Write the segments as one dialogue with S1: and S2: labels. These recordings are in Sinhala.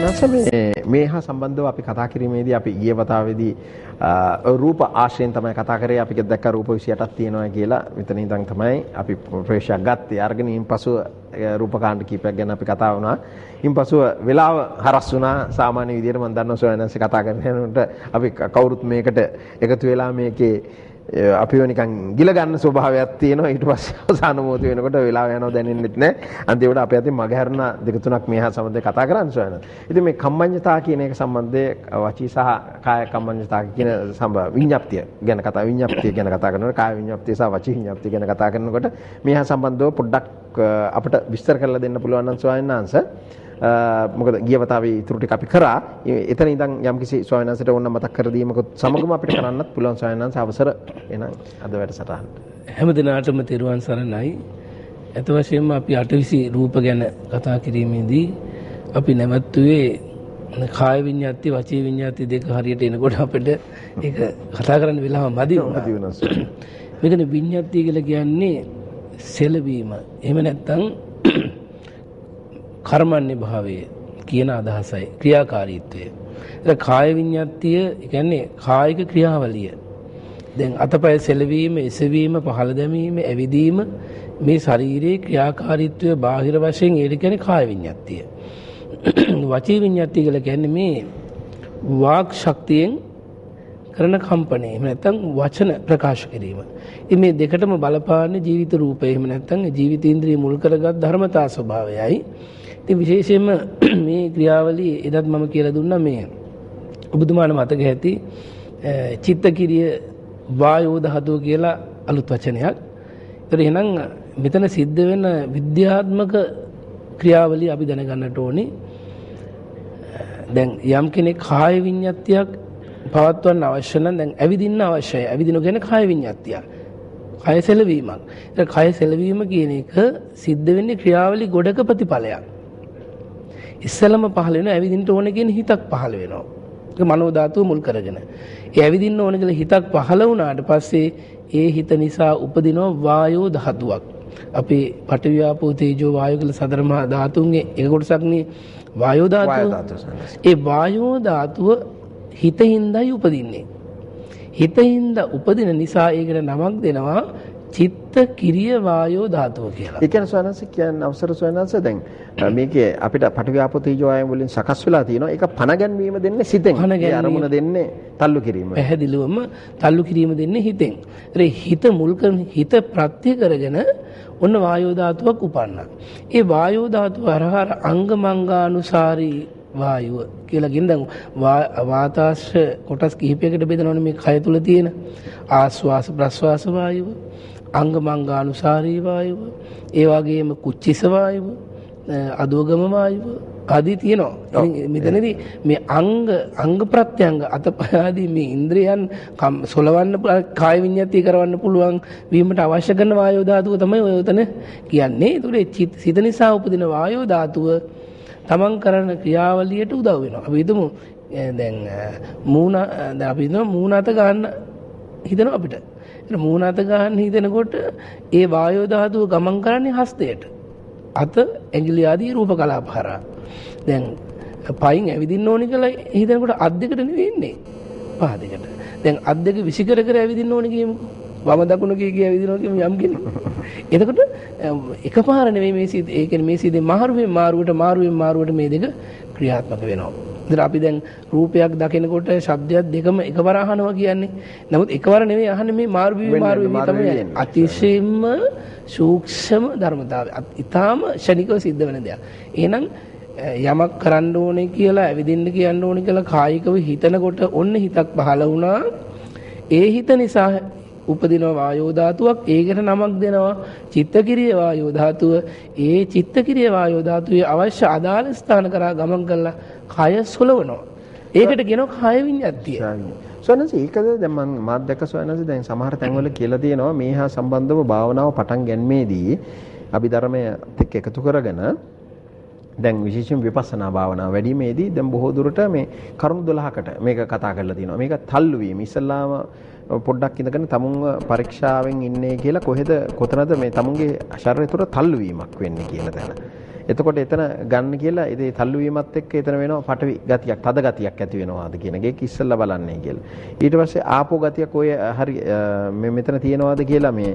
S1: සයනස මේ හා සම්බන්ධව අපි කතා කිරීමේදී අපි ඊයේ වතාවේදී රූප ආශ්‍රයෙන් තමයි කතා කරේ. අපි දැක්ක රූප 28ක් තියෙනවා කියලා. මෙතන ඉඳන් තමයි අපි ප්‍රවේශයක් ගත්තේ. අරගෙන ඉන්පසුව රූපකාණ්ඩ කීපයක් ගැන අපි කතා වුණා. ඉන්පසුව වෙලාව හරස් වුණා. සාමාන්‍ය විදිහට මම දන්නවා සයනස කතා කරන යනකොට අපි කවුරුත් මේකට එකතු වෙලා මේකේ අපිව නිකන් ගිල ගන්න ස්වභාවයක් තියෙනවා. ඊට පස්සේ අවසාන මොහොතේ වෙනකොට වෙලාව යනවා දැනෙන්නෙත් නැහැ. අන්තිමට අපි අතින් මගහැරන දෙක තුනක් මේහා සම්බන්ධව කතා කරන්න සොයන. ඉතින් මේ කම්මඤ්ඤතා කියන එක සම්බන්ධයේ වචී සහ කාය කම්මඤ්ඤතා කියන විඤ්ඤාප්තිය ගැන කතා කරනකොට කාය විඤ්ඤාප්තිය සහ වචී විඤ්ඤාප්තිය ගැන කතා කරනකොට මේහා සම්බන්ධව පොඩ්ඩක් අපිට විස්තර කරලා දෙන්න පුළුවන් නම් ස්වාමීන් වහන්සේ. මොකද ගිය වතාවේ ඊටු ටික අපි කරා. එතන ඉඳන් යම්කිසි ස්වාමීන් වහන්සේට ඕන මතක් කර දීමකුත් සමගම අපිට කරන්නත් පුළුවන් ස්වාමීන් වහන්සේ අවසර එනං අද වැඩසටහන.
S2: හැම දිනාටම තෙරුවන් සරණයි. අත වශයෙන්ම අපි අටවිසි රූප ගැන කතා කිරීමේදී අපි නැවතුනේ කාය විඤ්ඤාති වචී විඤ්ඤාති දෙක හරියට එනකොට අපිට ඒක කතා කරන්න වෙලාව මදි වුණා. මේකනේ විඤ්ඤාති කියලා කියන්නේ සෙලවීම. එහෙම නැත්නම් කර්මන්නේ භාවය කියන අදහසයි ක්‍රියාකාරීත්වය. ඒක කාය විඤ්ඤාතිය කියන්නේ කායික ක්‍රියාවලිය. දැන් අතපය සෙලවීම, එසවීම, පහළ දැමීම, ඇවිදීම මේ ශරීරයේ ක්‍රියාකාරීත්වය බාහිර වශයෙන් ඒක කියන්නේ කාය විඤ්ඤාතිය. වචී විඤ්ඤාතිය කියලා කියන්නේ මේ වාක් ශක්තියෙන් කරන කම්පණය. එහෙම නැත්නම් වචන ප්‍රකාශ කිරීම. ඉතින් මේ දෙකටම බලපාන්නේ ජීවිත රූපය. එහෙම නැත්නම් ජීවිතේන්ද්‍රිය මුල් කරගත් ධර්මතා ස්වභාවයයි. ඉතින් විශේෂයෙන්ම මේ ක්‍රියාවලිය එදත් මම කියලා දුන්නා මේ ඔබතුමාට මතක ඇති චිත්තකිරිය වායෝ ධාතුව කියලා අලුත් වචනයක්. ඒතර එහෙනම් මෙතන සිද්ධ වෙන විද්‍යාත්මක ක්‍රියාවලිය අපි දැනගන්නට ඕනේ. දැන් යම් කෙනෙක් කාය විඤ්ඤාතියක් පවත්වන්න අවශ්‍ය නම් දැන් ඇවිදින්න අවශ්‍යයි. ඇවිදින කියන්නේ කාය විඤ්ඤාතිය. කාය සෙලවීමක්. ඒක කාය සෙලවීම කියන එක සිද්ධ වෙන්නේ ක්‍රියාවලි ගොඩක ප්‍රතිඵලයක්. ඉස්සලම පහළ වෙන ඇවිදින්න ඕන කියන හිතක් පහළ වෙනවා. ඒක මනෝ ධාතුව මුල් කරගෙන. ඒ ඇවිදින්න ඕන කියලා හිතක් පහළ වුණාට පස්සේ ඒ හිත නිසා උපදින වායෝ ධාතුවක්. අපි පඨවි ආපෝ තේජෝ වායෝ කියලා සතර මහා ධාතුන්ගේ එක කොටසක් නේ වායෝ ධාතුව. ඒ වායෝ ධාතුව හිතින්දයි උපදින්නේ. හිතින්ද උපදින නිසා ඒකට නමක් දෙනවා චිත්ත කිරිය වායෝ ධාතුව කියලා.
S1: ඒ කියන්නේ ස්වයන්ස කියන්නේ අවසර ස්වයන්ස දැන් මේකේ අපිට පඨවි ආපෝ තේජෝ වායෝ වලින් සකස් වෙලා තියෙනවා. ඒක පනගැන්වීම දෙන්නේ සිතෙන්. ඒ අරමුණ දෙන්නේ තල්ලු කිරීම.
S2: පැහැදිලිවම තල්ලු කිරීම දෙන්නේ හිතෙන්. ඒ හිත මුල් කරන හිත ප්‍රත්‍ය කරගෙන ඔන්න වායෝ ධාතුවක් උපන්නා. ඒ වායෝ ධාතුව අරහර අංග මංගානුසාරී වායුව කියලා කියන දැන් වාතාශ්‍ර කොටස් කිහිපයකට බෙදනවනේ මේ කය තුල තියෙන ආස්වාස ප්‍රස්වාස වායුව, අංග මංගානුසාරී වායුව, ඒ වගේම කුච්චිස වායුව, අදෝගම වායුව ආදී තියෙනවා. ඉතින් මෙතනදී මේ අංග ප්‍රත්‍යංග අතපය ආදී මේ ඉන්ද්‍රයන් සොලවන්න කාය විඤ්ඤාතිය කරවන්න පුළුවන් වීමට අවශ්‍ය කරන වායෝ ධාතුව තමයි ඔය උතන කියන්නේ. ඒකට සිත නිසා උපදින වායෝ ධාතුව තමන් කරන ක්‍රියාවලියට උදව් වෙනවා. අපි හිතමු දැන් අපි හිතමු මූණ අත ගන්න හිතනවා අපිට. ඒ මූණ අත ගන්න හිතනකොට ඒ වායෝ ධාතුව ගමන් කරන්නේ හස්තයට. අත ඇඟිලි ආදී රූප කලාප හරහා. දැන් පයින් ඇවිදින්න ඕනි කියලා හිතනකොට අත් දෙකට නෙවෙයි ඉන්නේ. පහ දෙකට. දැන් අත් දෙක විසිකර කර ඇවිදින්න ඕනි කියමුකෝ. වම දකුණ කිය ඇවිදිනවා කියමු යම් කෙනෙක්. එතකොට එකපාර නෙවෙයි මේ සිද ඒ කියන්නේ මේ සිදේ මාරුවෙන් මාරුවට මේ දෙක ක්‍රියාත්මක වෙනවා. ඉතින් අපි දැන් රූපයක් දකිනකොට ශබ්දයක් දෙකම එකවර අහනවා කියන්නේ. නමුත් එකවර නෙවෙයි අහන්නේ මේ මාරුවෙන් තමයි අතිශයින්ම සූක්ෂම ධර්මතාවය. ඊටාම ෂණිකව සිද්ධ වෙන දෙයක්. එහෙනම් යමක් කරන්න ඕනේ කියලා ඇවිදින්න කියන්න ඕනේ කියලා කායිකව හිතනකොට ඔන්න හිතක් පහළ වුණා. ඒ හිත නිසා උපදින වායෝ ධාතුවක් ඒකට නමක් දෙනවා චිත්තකිරිය වායෝ ධාතුව. ඒ චිත්තකිරිය වායෝ ධාතුවේ අවශ්‍ය අදාළ ස්ථාන කරා ගමන් කරලා කය සොලවනවා. ඒකට කියනවා කාය විඤ්ඤාතිය.
S1: සොනස ඒකද දැන් මම මාත් දැක්ක සොනස දැන් සමහර තැන්වල කියලා තියෙනවා මේ හා සම්බන්ධව භාවනාව පටන් ගැනීමේදී අභිධර්මයත් එක්ක එකතු කරගෙන දැන් විශේෂයෙන් විපස්සනා භාවනාව වැඩිමේදී දැන් බොහෝ දුරට මේ කරුණු 12කට මේක කතා කරලා තියෙනවා. මේක තල්ලු වීම ඉස්සල්ලාම පොඩ්ඩක් ඉඳගෙන තමුන්ව පරීක්ෂාවෙන් ඉන්නේ කියලා කොතනද මේ තමුන්ගේ ශරීරය තුළ තල්ලු වීමක් වෙන්නේ කියන තැන. එතකොට එතන ගන්න කියලා ඉතින් තල්ලු වීමත් එක්ක එතන වෙනවා පටවි ගතියක්, තද ගතියක් ඇති වෙනවාද කියන එක ඉස්සෙල්ලා බලන්නේ කියලා. ඊට පස්සේ ආපෝ ගතියක් ඔය හරි මේ මෙතන තියෙනවාද කියලා මේ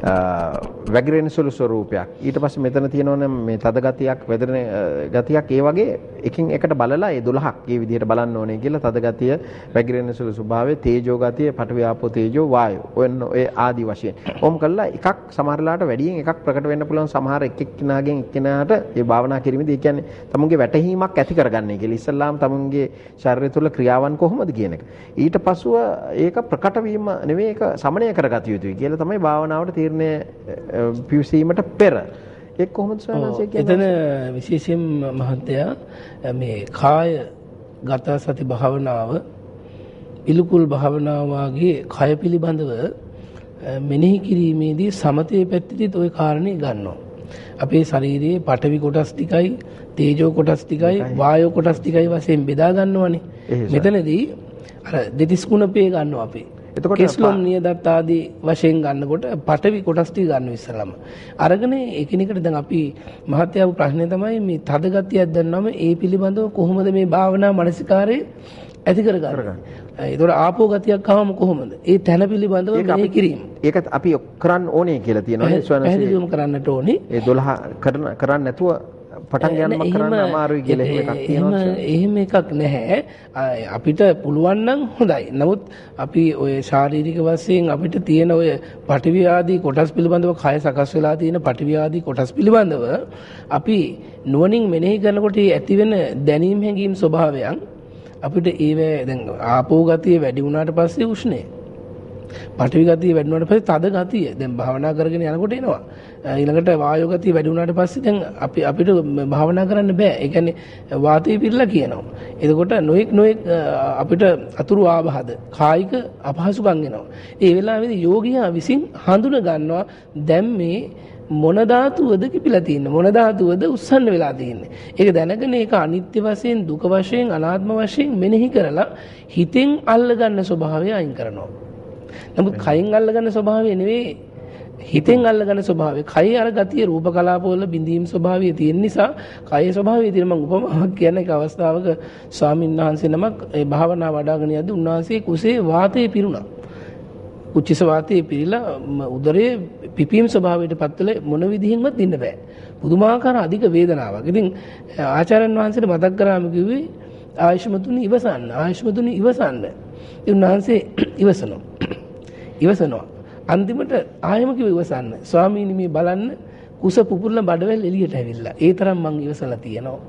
S1: වැగిරෙන සුළු ස්වරූපයක්. ඊට පස්සේ මෙතන තියෙනවනේ මේ තද ගතියක්, වැදිරෙන ගතියක්, ඒ වගේ එකින් එකට බලලා ඒ 12ක් මේ විදිහට බලන්න ඕනේ කියලා. තද ගතිය, වැగిරෙන සුළු ස්වභාවය, තේජෝ ගතිය, පඨවි ආපෝ තේජෝ වායෝ. ඔය ආදි වශයෙන්. ඔම් කළා එකක් සමහරලාට වැඩියෙන් එකක් ප්‍රකට වෙන්න පුළුවන්. සමහර එක්කෙනාගෙන් එක්කෙනාට මේ භාවනා කිරීමේදී ඒ කියන්නේ තමුන්ගේ වැටහීමක් ඇති කරගන්නේ කියලා. ඉස්සල්ලාම තමුන්ගේ ශරීරය තුළ ක්‍රියාවන් කොහොමද කියන එක. ඊට පසුව ඒක ප්‍රකට වීම නෙවෙයි, ඒක සමනය කරගatiya යුතුයි කියලා තමයි භාවනාවට තීරණය පිවිසීමට පෙර. ඒක කොහොමද ස්වාමීන් කියන්නේ?
S2: එතන විශේෂයෙන් මහත්තයා මේ කාය ගත සති භාවනාව, පිළිකුල් භාවනාව වාගේ කය පිළිබඳව මෙනෙහි කිරීමේදී සමතේ පැත්තේදී ওই කාරණේ ගන්නවා. අපේ ශරීරයේ පඨවි කොටස් ටිකයි, තේජෝ කොටස් ටිකයි, වායෝ කොටස් ටිකයි වශයෙන් බෙදා ගන්නවනේ. මෙතනදී අර දෙතිස් කුණපේ ගන්නවා අපි. එතකොට කෙස්ලොම් නියදත් ආදී වශයෙන් ගන්නකොට පඨවි කොටස් ටික ගන්න ඉස්සලම. අරගෙන එකිනෙකට දැන් අපි මහත්යාව ප්‍රශ්නේ තමයි මේ තද ගතියක් දැනනම ඒ පිළිබඳව කොහොමද මේ භාවනා මානසිකාරයේ ඇති කරගන්නේ? ඒතකොට ආපෝ ගතියක් ආවම කොහොමද? ඒ තැන පිළිබඳව මෙහෙය කිරීම.
S1: ඒක අපි කරන්න ඕනේ කියලා තියෙනවා නේ ස්වයං
S2: පැහැදිලිවම කරන්නට ඕනේ.
S1: ඒ 12 කරන්න නැතුව පටන් ගන්නම කරන්න අමාරුයි කියලා එහෙම එකක් තියෙනවා.
S2: එහෙම එකක් නැහැ. අපිට පුළුවන් නම් හොඳයි. නමුත් අපි ඔය ශාරීරික වශයෙන් අපිට තියෙන ඔය පඨවි ආදී කොටස් පිළිබඳව, කය සකස් වෙලා තියෙන පඨවි ආදී කොටස් පිළිබඳව අපි නුවණින් මෙනෙහි කරනකොට ඇති වෙන දැනීම් හැඟීම් ස්වභාවයන් අපිට ඒවේ දැන් ආපෝ ගතිය වැඩි වුණාට පස්සේ උෂ්ණය, පඨවි ගතිය වැඩි වුණාට පස්සේ තද ගතිය දැන් භාවනා කරගෙන යනකොට එනවා. ඊළඟට වායෝ ගතිය වැඩි වුණාට පස්සේ දැන් අපිට භාවනා කරන්න බෑ. ඒ කියන්නේ වාතය පිරලා කියනවා. එතකොට නොඑක් අපිට අතුරු ආබාධ, කායික අපහසුකම් එනවා. ඒ වෙලාවේදී යෝගියා විසින් හඳුන ගන්නවා දැන් මේ මොන ධාතුවද කිපිලා තියෙන්නේ, මොන ධාතුවද උස්සන්න වෙලා තියෙන්නේ. ඒක දැනගෙන ඒක අනිත්‍ය වශයෙන්, දුක වශයෙන්, අනාත්ම වශයෙන් මෙනෙහි කරලා හිතෙන් අල්ලගන්න ස්වභාවය අයින් කරනවා. නමුත් කයින් අල්ලගන්න ස්වභාවය නෙවෙයි, හිතෙන් අල්ලගන්න ස්වභාවය. කයි අර ගතිය රූප කලාපවල බිඳීම් ස්වභාවය තියෙන නිසා, කයේ ස්වභාවය තියෙන මම උපමාවක් කියන එක අවස්ථාවක ස්වාමීන් වහන්සේ නමක් ඒ භාවනා වඩාගෙන යද්දී උන්වහන්සේ කුසේ වාතය පිරුණා. උච්චස වාතයේ පිරීලා උදරයේ පිපීම් ස්වභාවයට පත්වල මොන විදිහින්වත් ඉන්න බෑ. පුදුමාකාර අධික වේදනාවක්. ඉතින් ආචාර්යන් වහන්සේට මතක් කරාම කිව්වේ ආයුෂ්මතුනි ඉවසන්න, ආයුෂ්මතුනි ඉවසන්න. උන්වහන්සේ ඉවසනවා. අන්තිමට ආයම කිව්ව ඉවසන්න. ස්වාමීනි මේ බලන්න කුස පුපුරලා බඩවැල් එළියට ඇවිල්ලා. ඒ තරම් මං ඉවසලා තියෙනවා.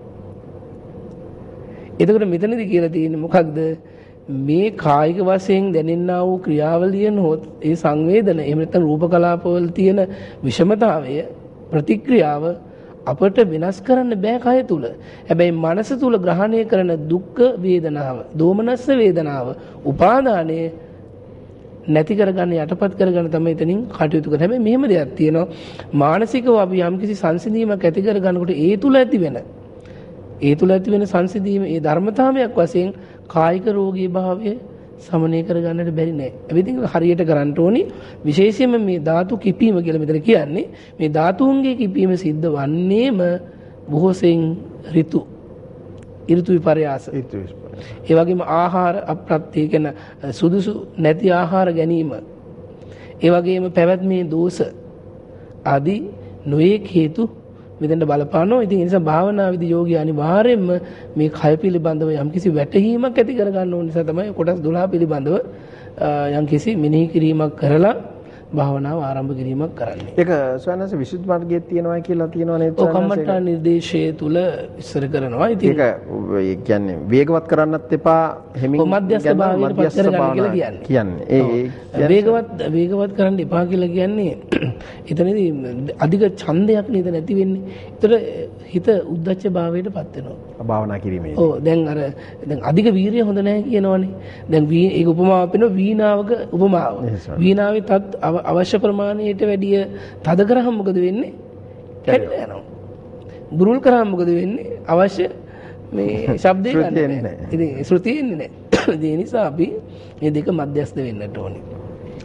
S2: එතකොට මෙතනදී කියලා තියෙන්නේ මොකක්ද? මේ කායික වශයෙන් දැනෙන්නා වූ ක්‍රියාවලිය නොත් ඒ සංවේදන, එහෙම නැත්නම් රූප කලාපවල තියෙන විෂමතාවය, ප්‍රතික්‍රියාව අපට වෙනස් කරන්න බෑ කය තුල. හැබැයි මනස තුල ග්‍රහණය කරන දුක්ඛ වේදනාව, දෝමනස්ස වේදනාව, උපාදානය නැති කරගන්න, යටපත් කරගන්න තමයි එතනින් කටයුතු කරන්නේ. හැබැයි මෙහෙම දෙයක් තියෙනවා. මානසිකව අපි යම්කිසි සංසිඳීමක් ඇති කරගන්නකොට ඒ තුල ඇති වෙන සංසිඳීම, ඒ ධර්මතාවයක් වශයෙන් කායික රෝගී භාවය සමනය කරගන්නට බැරි නෑ. ඉතින් හරියට කරන්න ඕනි. විශේෂයෙන්ම මේ ධාතු කිපීම කියලා මෙතන කියන්නේ මේ ධාතුන්ගේ කිපීම සිද්ධ වන්නේම බොහෝ සෙයින් ඍතු විපර්යාස. ඒ වගේම ආහාර අප්‍රත්‍ය කියන සුදුසු නැති ආහාර ගැනීම, ඒ වගේම පැවැත්මේ දෝෂ ආදී නොයෙක් හේතු මෙතෙන්ට බලපානවා. ඉතින් ඒ නිසා භාවනාවේදී යෝගී අනිවාර්යයෙන්ම මේ කය පිළිබඳව යම්කිසි වැටහීමක් ඇති කර ගන්න ඕන නිසා තමයි කොටස් 12 පිළිබඳව යම්කිසි මෙනෙහි කිරීමක් කරලා භාවනාව ආරම්භ කිරීමක් කරන්නේ. ඒක
S1: ස්වයන්ස විසුද්ධි මාර්ගයේ තියෙනවා කියලා තියෙනවා නේද?
S2: ඔව්, කම්මඨා නිර්දේශයේ තුල ඉස්සර කරනවා. ඉතින්
S1: ඒක කියන්නේ වේගවත් කරන්නත් එපා, හිමින්
S2: මධ්‍යස්ථ භාවයට පත් කරගන්න කියලා කියන්නේ. ඒ වේගවත් කරන්න එපා කියලා කියන්නේ එතනදී අධික ඡන්දයක් නේද නැති වෙන්නේ. ඒතර හිත උද්දච්ච භාවයට පත් වෙනවා
S1: භාවනා කිරීමේදී.
S2: ඔව්, දැන් අධික වීරිය හොඳ නැහැ කියනවනේ. දැන් ඒක උපමාවක් වෙනවා වීණාවක උපමාව. වීණාවේ තත් අවශ්‍ය ප්‍රමාණයට වැඩිය තද කරාම මොකද වෙන්නේ? කැඩලා යනවා. බුරුල් කරාම මොකද වෙන්නේ? අවශ්‍ය මේ ශබ්දේ ගන්න නැහැ. ඉතින් ශ්‍රුතිය එන්නේ නැහැ. ඒ නිසා අපි මේ දෙක මැදස්ත වෙන්නට ඕනේ.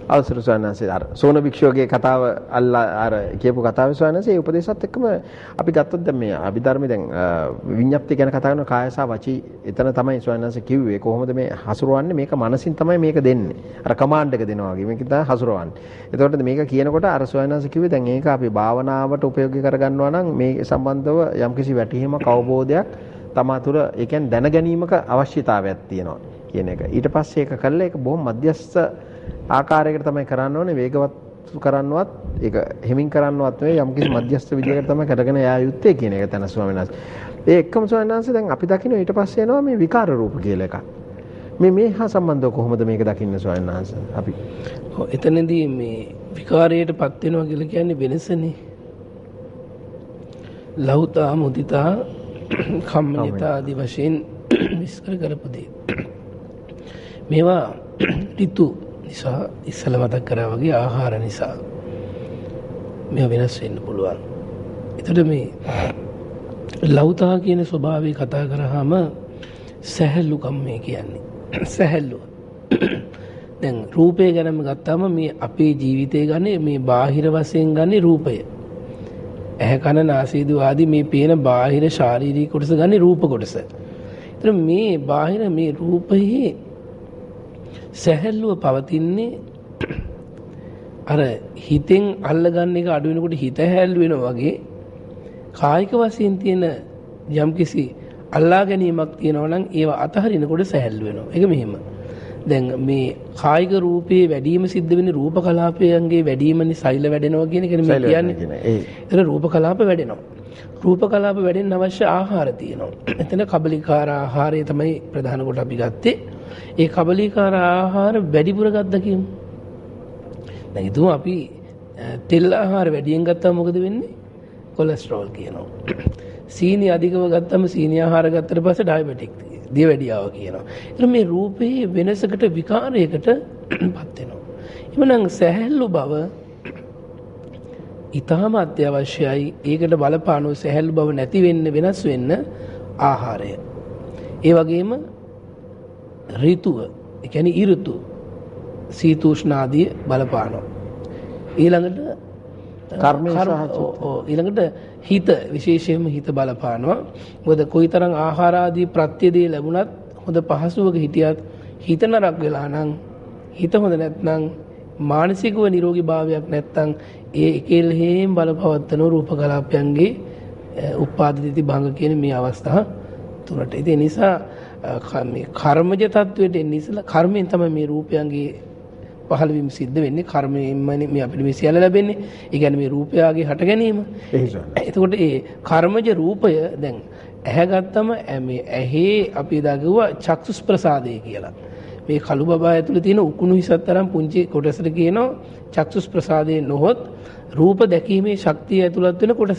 S1: අවසර ස්වාමීන් අර සෝන භික්ෂුවගේ කතාව අර කියපු කතාවේ ස්වාමීන් ඒ උපදේශات එක්කම අපි ගත්තොත් දැන් මේ අභිධර්මයේ දැන් විඤ්ඤාප්ති ගැන කතා කරන කාය සහ වචී එතන තමයි ස්වාමීන් කිව්වේ කොහොමද මේ හසුරවන්නේ මේක මනසින් තමයි මේක දෙන්නේ. අර කමාන්ඩ් එක දෙනවා වගේ මේක තමයි හසුරවන්නේ. එතකොට මේක කියනකොට අර ස්වාමීන් කිව්වේ දැන් ඒක අපි භාවනාවට උපයෝගී කරගන්නවා නම් මේ සම්බන්ධව යම්කිසි වැටහීමක් අවබෝධයක් තමා තුළ ඒ කියන්නේ දැන ගැනීමක අවශ්‍යතාවයක් තියෙනවා කියන එක. ඊට පස්සේ ඒක කළා ඒක බොහොම මධ්‍යස්ථ ආකාරයකට තමයි කරන්න ඕනේ වේගවත් කරන්නවත් ඒක හිමින් කරන්නවත් නෙවෙයි යම්කිසි මධ්‍යස්ථ විදියකට තමයි කරගෙන යා යුත්තේ කියන එක තන ස්වාමීන් වහන්සේ. ඒ එක්කම ස්වාමීන් වහන්සේ දැන් අපි දකින්න ඊට පස්සේ එනවා මේ විකාර රූප කියලා එකක්. මේ හා සම්බන්ධව කොහොමද මේක දකින්නේ ස්වාමීන් වහන්සේ අපි?
S2: ඔව් එතනදී මේ විකාරයටපත් වෙනවා කියලා කියන්නේ වෙනසනේ. ලෞතා මුදිතා කම්මනිතා ආදී වශයෙන් විස්තර කරපු දේ. මේවා ඍතු නිසා ඉස්සල මතක් කරා වගේ ආහාර නිසා මේ වෙනස් වෙන්න පුළුවන්. එතකොට මේ ලෞතා කියන ස්වභාවය කතා කරාම සැහැල්ලුකම් මේ කියන්නේ. සැහැල්ලුව. දැන් රූපය ගැනම ගත්තාම මේ අපේ ජීවිතය ගන්නේ මේ බාහිර වශයෙන් ගන්නේ රූපය. ඇහැ කන නාසය දිව ආදී මේ පේන බාහිර ශාරීරික කොටස ගන්නේ රූප කොටස. එතන මේ බාහිර මේ රූපයේ සැහැල්ලුව පවතින්නේ අර හිතෙන් අල්ලගන්න එක අඩු වෙනකොට හිත හැල්ලු වෙනවා වගේ කායික වශයෙන් තියෙන යම්කිසි අල්ලා ගැනීමක් තියෙනවා නම් ඒව අතහරිනකොට සැහැල්ලු වෙනවා. ඒක මෙහෙම. දැන් මේ කායික රූපයේ වැඩිම සිද්ධ වෙන්නේ රූප කලාපයන්ගේ වැඩිමනේ සෛල වැඩෙනවා කියන එක මේ කියන්නේ. ඒතර රූප කලාප වැඩෙනවා. රූප කලාප වැඩෙන්න අවශ්‍ය ආහාර තියෙනවා. එතන කබලිකාර ආහාරය තමයි ප්‍රධාන කොට අපි ගත්තේ. ඒ කබලිකාර ආහාර වැඩිපුර ගත්ත කියමු. දැන් හිතමු අපි තෙල් ආහාර වැඩියෙන් ගත්තාම මොකද වෙන්නේ? කොලෙස්ටරෝල් කියනවා. සීනි අධිකව ගත්තම සීනි ආහාර ගත්තට පස්සේ ඩයබටික් දියවැඩියාව කියනවා. ඒත් මේ රූපේ වෙනසකට විකාරයකට පත් වෙනවා. එමනම් සැහැල්ලු බව ඊටම අත්‍යවශ්‍යයි. ඒකට බලපාන සැහැල්ලු බව නැති වෙන්න වෙනස් වෙන්න ආහාරය. ඒ වගේම ඍතුව, ඒ කියන්නේ ඍතු සීතෝෂ්ණ ආදී බලපානවා. ඊළඟට ඊළඟට හිත විශේෂයෙන්ම හිත බලපානවා. මොකද කොයිතරම් ආහාර ආදී ප්‍රත්‍යදී ලැබුණත් හොඳ පහසුවක හිටියත් හිත නරක වෙලා නම් හිත හොඳ නැත්නම් මානසිකව නිරෝගී භාවයක් නැත්නම් ඒ එකෙල්හෙම බලපවත්තන රූප කලාපයන්ගේ උපාදිතී භංග කියන මේ අවස්ථා තුනට. ඒ නිසා මේ කර්මජ තත්වයට එන්නේ ඉස්සලා කර්මයෙන් තමයි මේ රූපයන්ගේ පහළ වීම සිද්ධ වෙන්නේ. කර්මයෙන්මනේ මේ අපිට මේ සියල්ල ලැබෙන්නේ. ඒ කියන්නේ මේ රූපයගේ හට ගැනීම. එතකොට ඒ කර්මජ රූපය දැන් ඇහැ ගත්තම මේ ඇහි අපි එදා කිව්වා චක්සුස් ප්‍රසාදය කියලා. මේ කළු බබා ඇතුලේ තියෙන උකුණු හිසත් තරම් පුංචි කොටසට කියනවා චක්සුස් ප්‍රසාදේ නොහොත් රූප දැකීමේ ශක්තිය ඇතුළත් වෙන කොටස.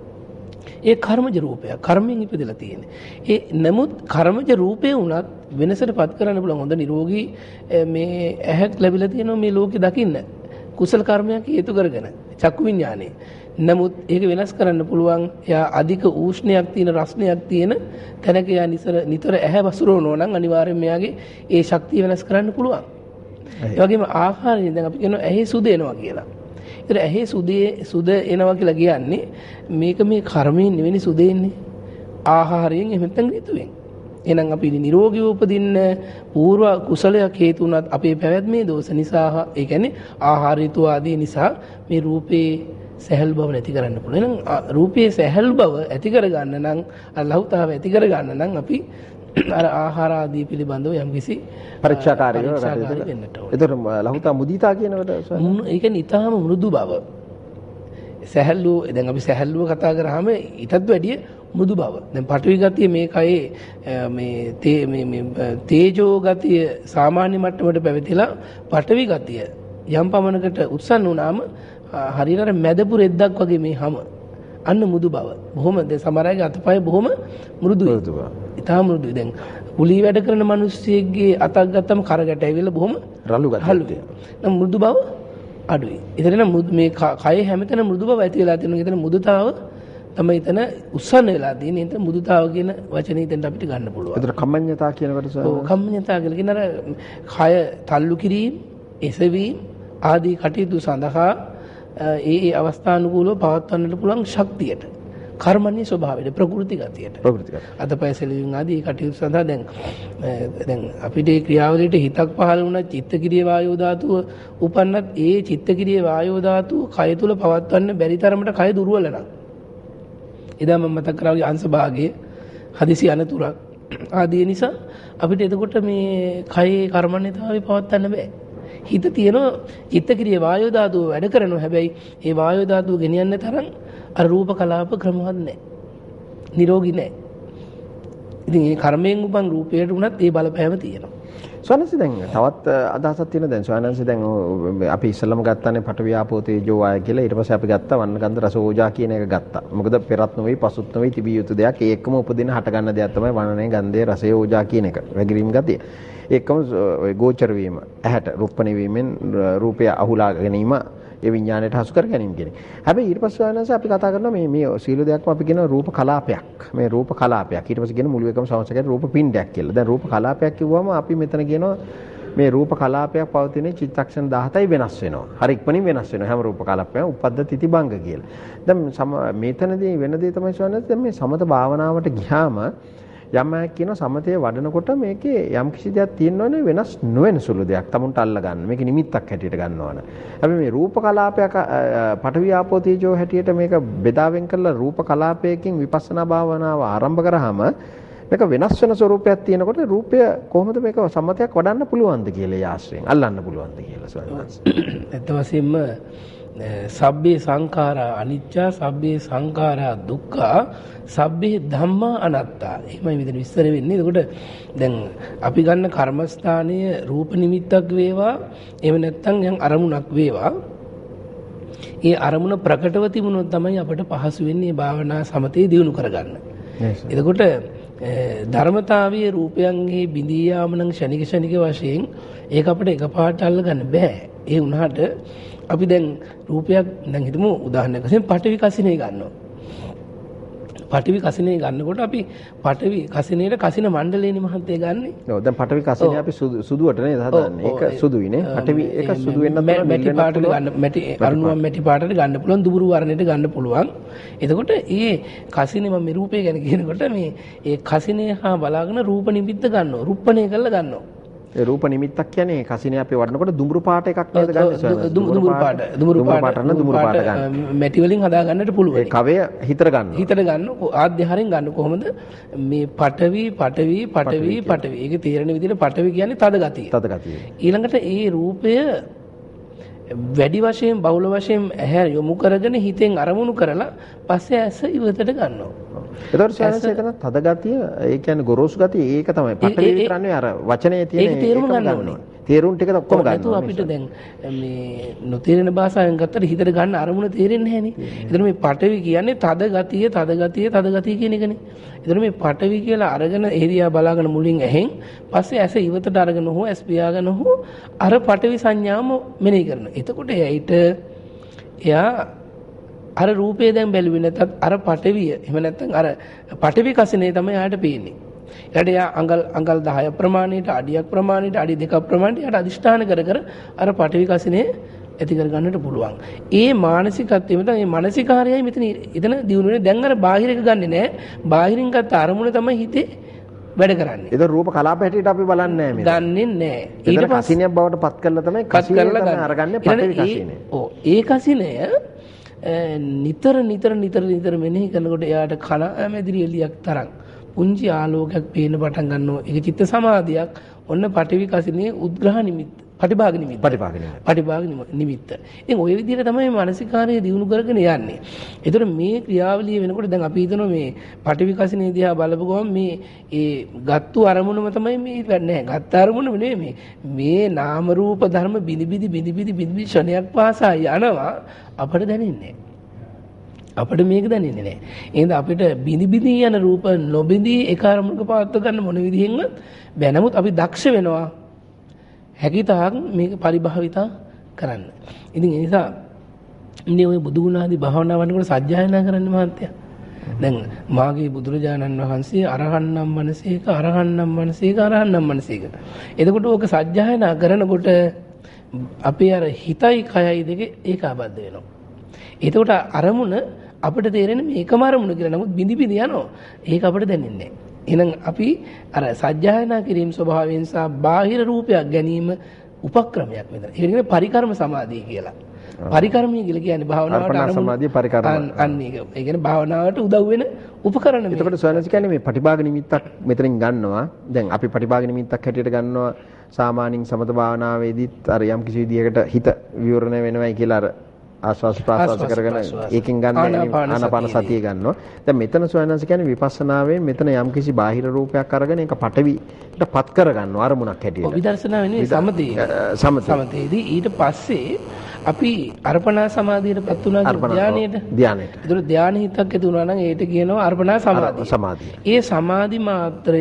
S2: ඒ කර්මජ රූපය කර්මයෙන් ඉපදලා තියෙන්නේ. ඒ නමුත් කර්මජ රූපේ වුණත් වෙනසටපත් කරන්න පුළුවන් හොඳ නිරෝගී මේ ඇහක් ලැබිලා තියෙනවා මේ ලෝකේ දකින්න. කුසල කර්මයක් හේතු කරගෙන චක්කු විඥානේ. නමුත් ඒක වෙනස් කරන්න පුළුවන්. එයා අධික ඌෂ්ණයක් තියෙන රස්නයක් තියෙන තැනක යා නිතර ඇහැ වසුරවනවා නම් අනිවාර්යයෙන් මෙයාගේ ඒ ශක්තිය වෙනස් කරන්න පුළුවන්. ඒ වගේම ආහාරයෙන් දැන් අපි කියනවා ඇහි සුද එනවා කියලා. ඒතර ඇහි සුද එනවා කියලා කියන්නේ මේක මේ කර්මයෙන් නෙවෙයි සුද එන්නේ. ආහාරයෙන් එහෙම නැත්නම් ඍතුවෙන්. එහෙනම් අපි නිරෝගීව උපදින්න පූර්ව කුසලයක් හේතු වුණත් අපේ පැවැත්මේ දෝෂ නිසා ඒ කියන්නේ ආහාර ඍතු ආදී නිසා මේ රූපේ සැහැල්ලු බව නැති කරන්න පුළුවන්. එහෙනම් රූපයේ සැහැල්ලු බව ඇති කරගන්න නම් ලෞතාව ඇති කරගන්න නම් අපි අර ආහාර ආදී පිළිබඳව යම්කිසි
S1: පරීක්ෂාකාරීව වෙන්නට ඕනේ. ඒතර ලෞතා මුදිතා කියනකොට
S2: ඒ කියන්නේ ඊටාම මෘදු බව. සැහැල්ලු දැන් අපි සැහැල්ලුව කතා කරාම ඊටත් වැඩිය මෘදු බව. දැන් පඨවි ගතිය මේ කයේ මේ තේජෝ ගතිය සාමාන්‍ය මට්ටමට පැවතිලා පඨවි ගතිය යම් පමණකට උත්සන්න වුණාම හරියට මැදපු රෙද්දක් වගේ මේ හැම අන්න මෘදු බව. බොහොම දැන් සමහර අයගේ අතපය බොහොම මෘදුයි. ඉතාම මෘදුයි. දැන් කුලී වැඩ කරන මිනිස්සෙක්ගේ අතක් ගත්තම කරකට ඇවිල්ලා බොහොම රළු ගතිය. නම් මෘදු බව අඩුයි. ඒතර නම් මේ කය හැමතැන මෘදු බව ඇති වෙලා තියෙනවා. ඒතර මෘදුතාව තමයි එතන උස්සන්න වෙලා තියෙන්නේ. එතන මෘදුතාව කියන වචනේ එතනට අපිට ගන්න පුළුවන්.
S1: ඒතර කම්මඤ්ඤතා කියනකොට
S2: ඔව් කම්මඤ්ඤතා කියලා කියන අර කය තල්ලු කිරීම, එසවීම ආදී කටයුතු සඳහා ඒ අවස්ථානුකූලව පවත්වන්නට පුළුවන් ශක්තියට කර්මන්නේ ස්වභාවයට ප්‍රകൃති ගතියට අතපය සෙලවීම ආදී කටයුතු සඳහා දැන් අපිට ඒ ක්‍රියාවලියට හිතක් පහළ වුණා චිත්තක්‍රිය වායෝ ධාතුව උපන්නත් ඒ චිත්තක්‍රිය වායෝ ධාතුව කය තුල පවත්වන්න බැරි තරමට කය දුර්වල නම් එදා මම මතක් කරා අංශ භාගයේ හදිසි අනතුරක් ආදී නිසා අපිට එතකොට මේ කයේ කර්මන්නේතාවය පවත්වන්න බෑ. හිත තියෙන චිත්තක්‍රිය වායෝ ධාතුව වැඩ කරනවා. හැබැයි ඒ වායෝ ධාතුව ගෙනියන්න තරම් අර රූප කලාප ක්‍රමවත් නැහැ. නිරෝගී නැහැ. ඉතින් මේ කර්මයෙන් උපන් රූපයට උනත් ඒ බලපෑම තියෙනවා.
S1: ස්වයන්සේ දැන් තවත් අදහසක් තියෙනවා. දැන් ස්වයන්සේ දැන් අපි ඉස්සෙල්ලම ගත්තානේ පඨවි ආපෝ තේජෝ වාය කියලා. ඊට පස්සේ අපි ගත්තා වන්න ගන්ධ රස ඕජා කියන එක ගත්තා. මොකද පෙරත් නොවේ පසුත් නොවේ තිබිය යුතු දෙයක්. ඒ එක්කම උපදින හට ගන්න දෙයක් තමයි වර්ණනේ ගන්ධයේ රසයේ ඕජා කියන එක. වැගිරීම ගතිය. ඒකම ඔය ගෝචර වීම ඇහැට රුප්පණි වීමෙන් රූපය අහුලා ගැනීම ඒ විඥාණයට හසු කර ගැනීම කියන්නේ. හැබැයි ඊට පස්සේ ආනස අපි කතා කරනවා මේ සීල දෙයක්ම අපි කියන රූප කලාපයක්. මේ රූප කලාපයක්. ඊට පස්සේ කියන මුළු එකම සමස්තකයට රූප පිණ්ඩයක් කියලා. දැන් රූප කලාපයක් කිව්වම අපි මෙතන කියනවා මේ රූප කලාපයක් පවතින චිත්තක්ෂණ 17යි වෙනස් වෙනවා. හරි ඉක්මනින් වෙනස් වෙනවා. හැම රූප කලාපයක්ම උපද්ද තිති භංග කියලා. දැන් මෙතනදී වෙන දේ තමයි සවනස් දැන් මේ සමත භාවනාවට ගියාම යම් අය කියන සමතේ වඩනකොට මේකේ යම් කිසි දෙයක් තියෙනවනේ වෙනස් නොවන සුළු දෙයක් තමුන්ට අල්ල ගන්න. මේක නිමිත්තක් හැටියට ගන්නවන. හැබැයි මේ රූප කලාපයක් පඨවි ආපෝ තේජෝ හැටියට මේක බෙදාවෙන් කරලා රූප කලාපයකින් විපස්සනා භාවනාව ආරම්භ කරාම මේක වෙනස් වෙන ස්වරූපයක් තියෙනකොට රූපය කොහොමද මේක සම්මතයක් වඩන්න පුළුවන්ද කියලා යාශ්‍රයෙන් අල්ලන්න පුළුවන්ද කියලා ස්වාමීන්
S2: ඇත්ත වශයෙන්ම සබ්බේ සංඛාරා අනිච්චා සබ්බේ සංඛාරා දුක්ඛා සබ්බේ ධම්මා අනාත්තා. එහෙමයි මෙතන විස්තර වෙන්නේ. එතකොට දැන් අපි ගන්න කර්මස්ථානීය රූප නිමිත්තක් වේවා එහෙම නැත්නම් යම් අරමුණක් වේවා. ඒ අරමුණ ප්‍රකටව තිබුණොත් තමයි අපට පහසු වෙන්නේ මේ භාවනා සමතේ දියුණු කරගන්න. එතකොට ධර්මතාවයේ රූපයන්ගේ බිඳී යාම නම් ක්ෂණික වශයෙන් ඒක අපිට එකපාරට අල්ලගන්න බෑ. ඒ වුණාට අපි දැන් රූපයක් දැන් හිතමු උදාහරණයක් වශයෙන් පඨවි කසිනේ ගන්නවා. පඨවි කසිනේ ගන්නකොට අපි පඨවි කසිනේට කසින මණ්ඩලේනේ මහත්තයා ගන්නෙ.
S1: ඔව් දැන් පඨවි කසිනේ අපි සුදුවට නේද හදන්නේ. ඒක සුදුයිනේ. පඨවි ඒක සුදු වෙන්න
S2: මැටි පාටට ගන්න මැටි අරුණුවම් මැටි පාටට ගන්න පුළුවන් දුඹුරු වර්ණයට ගන්න පුළුවන්. එතකොට මේ කසිනේ මම මේ රූපය ගැන කියනකොට මේ ඒ කසිනේ හා බලාගෙන රූප නිමිත්ත ගන්නවා. රුප්පණය කරලා ගන්නවා.
S1: ඒ රූප නිමිත්තක් කියන්නේ කසිනේ අපි වඩනකොට දුඹුරු පාට එකක් නේද ගන්න
S2: දුඹුරු පාට ගන්න මැටි වලින් හදා ගන්නට පුළුවන්.
S1: ඒ කවය හිතර ගන්න
S2: ආධ්‍යාරයෙන් ගන්න කොහොමද මේ පඨවි ඒකේ තේරෙන විදිහට පඨවි කියන්නේ තද ගතිය. ඊළඟට ඒ රූපය වැඩි වශයෙන් බහුල වශයෙන් ඇහැ යොමු කරගෙන හිතෙන් අරමුණු කරලා පස්සේ ඇස ඉවතට ගන්නවා.
S1: ඒතකොට සයන්ස් එතන තද ගතිය ඒ කියන්නේ ගොරෝසු ගතිය ඒක තමයි පටලී විතරන්නේ අර වචනේ තියෙන
S2: ඒක තේරුම් ගන්න ඕනේ.
S1: තේරුම් ටික ඔක්කොම ගන්න ඕනේ.
S2: අපිට දැන් මේ නොතේරෙන භාෂාවෙන් ගත්තට හිතට ගන්න අරමුණ තේරෙන්නේ නැහැ නේ. ඒතර මේ පටවි කියන්නේ තද ගතිය කියන එකනේ. ඒතර මේ පටවි කියලා අරගෙන ඒරියා බලාගෙන මුලින් ඇහෙන් පස්සේ ඇස ඉවතට අරගෙන හෝ ඇස් පියාගෙන හෝ අර පටවි සංඥාම මෙනෙහි කරනවා. එතකොට එයා අර රූපේ දැන් බැලුවේ නැතත් අර පටවිය එහෙම නැත්නම් අර පටවි කසිනේ තමයි ආට පේන්නේ. ඊට එයා අඟල් 10 ප්‍රමාණයට අඩියක් ප්‍රමාණයට අඩි 2ක් ප්‍රමාණයට යට අදිෂ්ඨාන කර අර පටවි කසිනේ ඇති කර ගන්නට පුළුවන්. ඒ මානසිකත්වය මෙතන මේ මානසිකාරයයි මෙතන එතන දිනු වෙන්නේ. දැන් අර බාහිර එක ගන්නෙ නෑ. බාහිරින් ගත්ත අරමුණ තමයි හිතේ වැඩ කරන්නේ.
S1: ඒක රූප කලාප හැටියට අපි බලන්නේ නෑ මේ.
S2: දන්නේ නෑ.
S1: ඊට පස්සේ කසිනියක් බවට පත් කරලා තමයි කසිනිය තමයි අරගන්නේ පටවි කසිනේ.
S2: ඔව් ඒ කසිනය නිතර මෙනෙහි කරනකොට එයාට කන මැදිරි එළියක් තරම් පුංචි ආලෝකයක් පේන්න පටන් ගන්නවා. ඒක චිත්ත සමාධියක්. ඔන්න පටිවි කසිනේ උද්ග්‍රහ නිමිත්ත. පටිභාග නිමිත්ත. ඉතින් ওই විදිහට තමයි මානසිකාරය දියුණු කරගෙන යන්නේ. ඒතර මේ ක්‍රියාවලිය වෙනකොට දැන් අපි හිතනවා මේ පටිවි කසිනේ දිහා බලපු ගමන් මේ ඒ ගත්තු අරමුණම තමයි මේ නෑ. ගත්ත අරමුණම නෙමෙයි මේ නාම රූප ධර්ම බිනි ක්ෂණයක් පාසා යනවා අපට දැනෙන්නේ. අපිට මේක දැනෙන්නේ නැහැ. එහෙනම් අපිට බිනි යන රූප නොබිනී ඒ කාර්මුණක පවත්ව ගන්න මොන විදිහෙන්වත් බෑ. නමුත් අපි දක්ෂ වෙනවා හැකිතාක් මේක පරිභාවිතා කරන්න. ඉතින් ඒ නිසා ඉන්නේ ඔය බුදු ගුණ ආදී භාවනා වන්නකොට සජ්ජායනා කරන්න මහත්තයා. දැන් මාගේ බුදුරජාණන් වහන්සේ අරහන්නම් මනසේක. එතකොට ඕක සජ්ජායනා කරනකොට අපේ අර හිතයි කයයි දෙක ඒකාබද්ධ වෙනවා. එතකොට අරමුණ අපිට තේරෙන්නේ මේකම අරමුණ කියලා. නමුත් බිඳි බිඳි යනවා. ඒක අපිට දැනෙන්නේ නැහැ. එහෙනම් අපි අර සජ්ජායනා කිරීම ස්වභාවයෙන් සහ බාහිර රූපයක් ගැනීම උපක්‍රමයක් මෙතන. ඒක කියන්නේ පරිකර්ම සමාධිය කියලා. පරිකර්මය කියලා කියන්නේ භාවනාවට
S1: අර්පණ සමාධිය පරිකර්ම.
S2: අන්න ඒක. ඒ කියන්නේ භාවනාවට උදව් වෙන උපකරණ.
S1: එතකොට සෝනස් කියන්නේ මේ පටිභාග නිමිත්තක් මෙතනින් ගන්නවා. දැන් අපි පටිභාග නිමිත්තක් හැටියට ගන්නවා සාමාන්‍යයෙන් සමත භාවනාවේදීත් අර යම් කිසි විදියකට හිත විවරණය වෙනවයි කියලා අර ආස්වාස් ප්‍රාස්වාස කරගෙන ඒකෙන් ගන්න ආනාපාන සතිය ගන්නවා. දැන් මෙතන සෝනස් කියන්නේ විපස්සනාවෙන් මෙතන යම් කිසි බාහිර රූපයක් අරගෙන ඒක පටවිට පත් කර ගන්නවා අරමුණක් හැටියට.
S2: විදර්ශනා වෙන්නේ සමතේදී ඊට පස්සේ අපි අර්පණා සමාධියටපත් වුණා ධානයට. ඒතර ධානය හිතක් ඇති වුණා නම් ඒකට කියනවා අර්පණා සමාධිය. ඒ සමාධි මාත්‍රය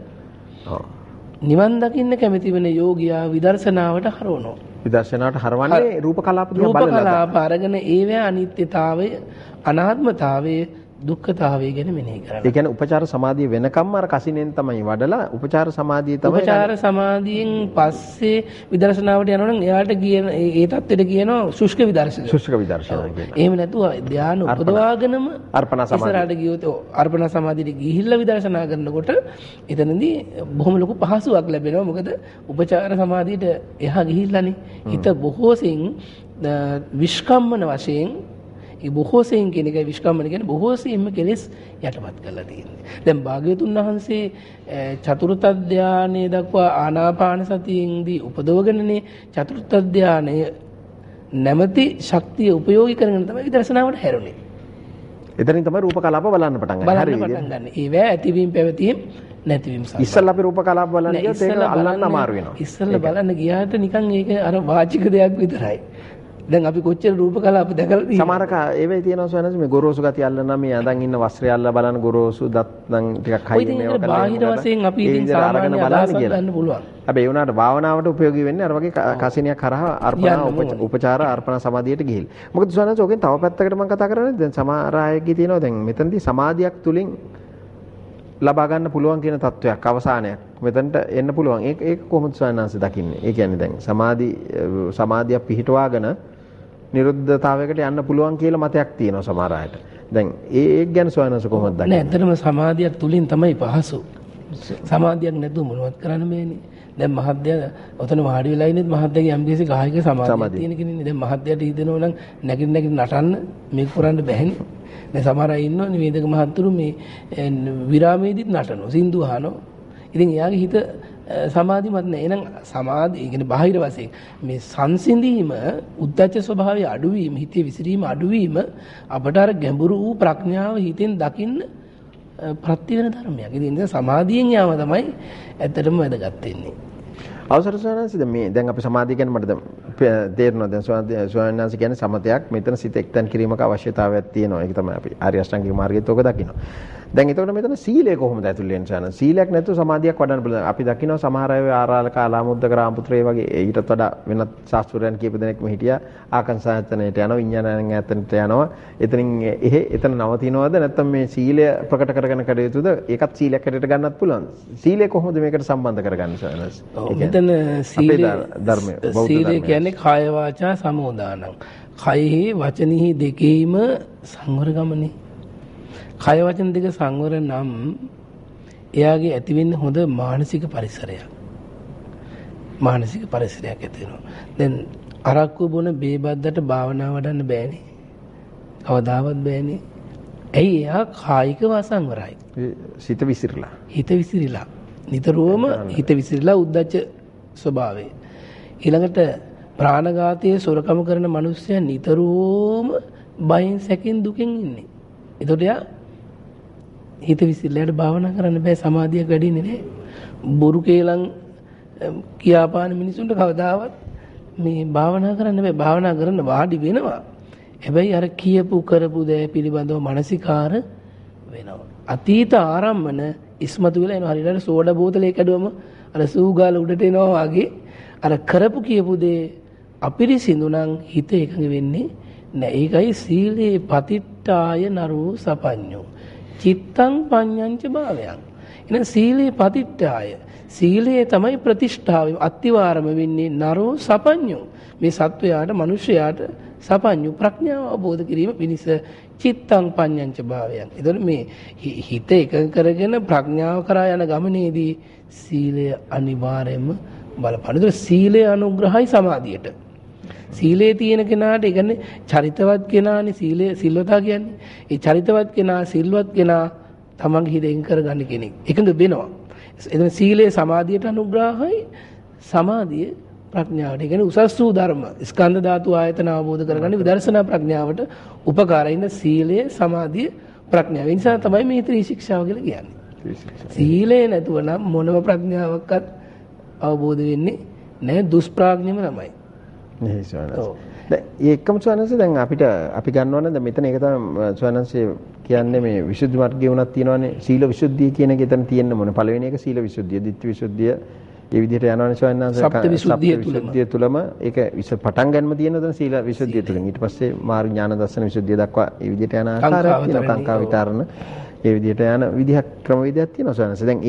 S2: නිවන් දකින්න කැමති වෙන යෝගියා විදර්ශනාවට හරවනවා.
S1: විදර්ශනාවට හරවන්නේ රූප කලාප දිහා බලලා.
S2: රූප කලාප අරගෙන ඒවැ අනිත්‍යතාවය, අනාත්මතාවය, දුක්ඛතාවය ගැන මෙනෙහි කරනවා. ඒ කියන්නේ උපචාර සමාධිය වෙනකම්ම අර කසිනෙන් තමයි වඩලා උපචාර සමාධිය තමයි. උපචාර සමාධියෙන් පස්සේ විදර්ශනාවට යනවා නම් එයාට කියන ඒ தත්ත්වෙට කියනවා ශුෂ්ක විදර්ශන. ශුෂ්ක විදර්ශන කියන්නේ. එහෙම නැතුව ධානය උපදවාගෙනම අර්පණ සමාධිය. ඉස්සරහට ගියොත් අර්පණ සමාධියට ගිහිල්ලා විදර්ශනා කරනකොට එතනදී බොහොම ලොකු පහසුවක් ලැබෙනවා. මොකද උපචාර සමාධියට එහා ගිහිල්ලානේ. හිත බොහෝ සෙයින් විස්කම්මන වශයෙන් බොහෝ සෙයින් කියන එකයි විස්කම්මන කියන්නේ බොහෝ සෙයින්ම කෙලෙස් යටපත් කරලා තියෙන්නේ. දැන් භාග්‍යවතුන් වහන්සේ චතුර්ථ ධානයේ දක්වා ආනාපාන සතියෙන්දී උපදවගෙනනේ චතුර්ථ ධානය නැමැති ශක්තිය උපයෝගී කරගෙන තමයි විදර්ශනාවට හැරුණේ. එතනින් තමයි රූප කලාප බලන්න පටන් ගන්න. ඒවැ ඇතිවීම පැවතීම නැතිවීම සහ ඉස්සල්ලා අපි රූප කලාප බලන්න ගියොත් ඒක අල්ලන්න අමාරු වෙනවා. ඉස්සල්ලා බලන්න ගියාට නිකන් ඒක අර වාචික දෙයක් විතරයි. දැන් අපි කොච්චර රූප කලාප දැකලා තියෙනවද? සමහරක ඒවෙයි තියෙනවා සවනස් මේ ගොරෝසු ගතිය අල්ලනවා මේ අඳන් ඉන්න වස්ත්‍රය අල්ලලා බලන ගොරෝසු දත් නම් ටිකක් හයි මේවා කරලා බාහිර වශයෙන් අපි ඉතින් සාමාන්‍ය අදහසක් ගන්න පුළුවන්. හැබැයි ඒ උනාට භාවනාවට උපයෝගී වෙන්නේ අර වගේ කසිනියක් කරා අර්පණ උපචාර අර්පණ සමාධියට ගිහිල්ලා. මොකද සවනස් ඔකෙන් තව පැත්තකට මම කතා කරන්නේ දැන් සමහර අයගේ තියෙනවා දැන් මෙතනදී සමාධියක් තුලින් ලබා ගන්න පුළුවන් කියන තත්වයක් අවසානයක් මෙතනට එන්න පුළුවන්. ඒක කොහොමද සවනස් දකින්නේ? ඒ කියන්නේ දැන් සමාධිය පිහිටවාගෙන නිරුද්ධතාවයකට යන්න පුළුවන් කියලා මතයක් තියෙනවා සමහර අයට. දැන් ඒක ගැන සොයනස කොහොමද දකින්නේ? නෑ, ඇත්තටම සමාධියක් තුලින් තමයි පහසු. සමාධියක් නැතුව මොනවත් කරන්න බෑනේ. දැන් මහත්ය ඔතන වාඩි වෙලා ඉන්නේ මහත්යගේ යම්කිසි කායික සමාධියක් තියෙන කෙනෙක්නේ. දැන් මහත්යට හිතෙනවා නම් නැගිට නටන්න මේක කරන්න බෑනේ. දැන් සමහර අය ඉන්නවනේ වේදක මහත්තුරු මේ විරාමයේදීත් නටනවා, සින්දු අහනවා. ඉතින් එයාගේ හිත සමාධිමත් නැහැ. එහෙනම් සමාධිය කියන්නේ බාහිර වශයෙන් මේ සංසිඳීම, උද්දච්ච ස්වභාවය අඩුවීම, හිතේ විසිරීම අඩුවීම අපට අර ගැඹුරු වූ ප්‍රඥාව හිතෙන් දකින්න ප්‍රත්‍ය වෙන ධර්මයක්. ඉතින් ඒ සමාධියෙන් යාම තමයි ඇත්තටම වැදගත් වෙන්නේ. අවසර සෝනන්සිද මේ දැන් අපි සමාධිය කියන්නේ මට දැන් තේරෙනවා දැන් සෝනන්සි කියන්නේ සමතයක් මෙතන සිත එක්තැන් කිරීමක අවශ්‍යතාවයක් තියෙනවා. ඒක තමයි අපි ආර්ය අෂ්ටාංගික මාර්ගයේත් ඔක දකිනවා. දැන් එතකොට මෙතන සීලය කොහොමද ඇතුල් වෙන්නේ සෝනන්සි? සීලයක් නැතුව සමාධියක් වඩන්න පුළුවන්. අපි දකිනවා සමහර අය ආරාලක ආලාමුද්දක රාමපුත්‍රය වගේ ඊටත් වඩා වෙනත් ශාස්ත්‍රයන් කීප දෙනෙක්ම හිටියා. ආකංසායතනයට යනවා, විඥානයන් ඈතට යනවා. එතනින් එතන නවතිනවද නැත්නම් මේ සීලය ප්‍රකට කරගෙන කඩයුතුද? ඒකත් සීලයක් හැටියට ගන්නත් පුළුවන්. සීලය කොහොමද මේකට සම්බන්ධ කරගන්නේ සෝනන්සි? සීලය කියන්නේ කාය වාචා සමෝදානං. කයෙහි වචනෙහි දෙකේම සංවර ගමනේ. කය වචන දෙක සංවර නම් එයාගේ ඇති වෙන්නේ හොඳ මානසික පරිසරයක්. මානසික පරිසරයක් ඇති වෙනවා. දැන් අරක්කු බොන බේබද්දට භාවනා වඩන්න බෑනේ. කවදාවත් බෑනේ. ඇයි? එයා කායිකව අසංවරයි. හිත විසිරිලා. නිතරම හිත විසිරිලා උද්දච්ච ස්වභාවය. ඊළඟට ප්‍රාණඝාතයේ සොරකම කරන මිනිස්සයා නිතරම බයෙන් සැකෙන් දුකෙන් ඉන්නේ. එතකොට යා හිත විසිරිලාට භාවනා කරන්න බෑ, සමාධියක් වැඩින්නේ නැහැ. බොරු කේලම් කියාපාන මිනිසුන්ට කවදාවත් මේ භාවනා කරන්න බෑ. භාවනා කරන්න වාඩි වෙනවා. හැබැයි අර කියපු කරපු දේ පිළිබඳව මානසිකාර වෙනවා. අතීත ආරම්මන ඉස්මතු වෙලා එනවා. හරියට සෝඩා බෝතලේ කැඩුවම අර සූගාල උඩට එනවා වගේ අර කරපු කියපු දේ අපිරිසිදු නම් හිත එකඟ වෙන්නේ නැහැ. ඒකයි සීලේ පතිට්ඨාය නරෝ සපඤ්ඤෝ චිත්තං පඤ්ඤංච භාවයන්. එහෙනම් සීලේ පතිට්ඨාය. සීලය තමයි ප්‍රතිෂ්ඨාව. අත්තිවාරම වෙන්නේ නරෝ සපඤ්ඤෝ. මේ සත්වයාට මිනිසයාට සපඤ්ඤු ප්‍රඥාව අවබෝධ කිරීම පිණිස චිත්තං පඤ්ඤංච භාවයන්. ඒතකොට මේ හිත එකඟ කරගෙන ප්‍රඥාව කරා යන ගමනේදී සීලය අනිවාර්යයෙන්ම බලපාන. ඒතකොට සීලය අනුග්‍රහයි සමාධියට. සීලේ තියෙන කෙනාට ඒ කියන්නේ චරිතවත් කෙනානේ සීලය සිල්වතා කියන්නේ. ඒ චරිතවත් කෙනා සිල්වත් කෙනා තමන්ගේ හිත එකඟ කරගන්න කෙනෙක්. එකඟ වෙනවා. එතන සීලය සමාධියට අනුග්‍රහයි සමාධිය ප්‍රඥාවට. ඒ කියන්නේ උසස් වූ ධර්ම ස්කන්ධ ධාතු ආයතන අවබෝධ කරගන්න විදර්ශනා ප්‍රඥාවට උපකාරයින සීලය සමාධිය ප්‍රඥාව. ඒ නිසා තමයි මේ ත්‍රි ශික්ෂාව කියලා කියන්නේ. සීලය නැතුව නම් මොනම ප්‍රඥාවක්වත් අවබෝධ වෙන්නේ නැහැ. දුෂ්ප්‍රඥම තමයි.
S1: නේ සවනස්. දැන් ඒකම සවනස් දැන් අපිට අපි ගන්නවා නම් දැන් මෙතන ඒක තමයි සවනස් කියන්නේ මේ විසුද්ධි මාර්ගයේ උනක් තියෙනවානේ සීල විසුද්ධිය කියන එක එතන තියෙන්න මොන පළවෙනි එක සීල විසුද්ධිය, ditthi විසුද්ධිය ඒ විදිහට යනවනේ සවනස්.
S2: සප්ත විසුද්ධිය
S1: තුලම ඒක පටන් ගන්නම තියෙන උදේ සීල විසුද්ධිය තුලින් ඊට පස්සේ මාර්ග ඥාන දර්ශන විසුද්ධිය දක්වා ඒ විදිහට යන ආකාරයක් තියෙනවා. කාංකා විතරණ ඒ විදිහට යන විදිහක් ක්‍රමවේදයක් තියෙනවා සවනස්. දැන්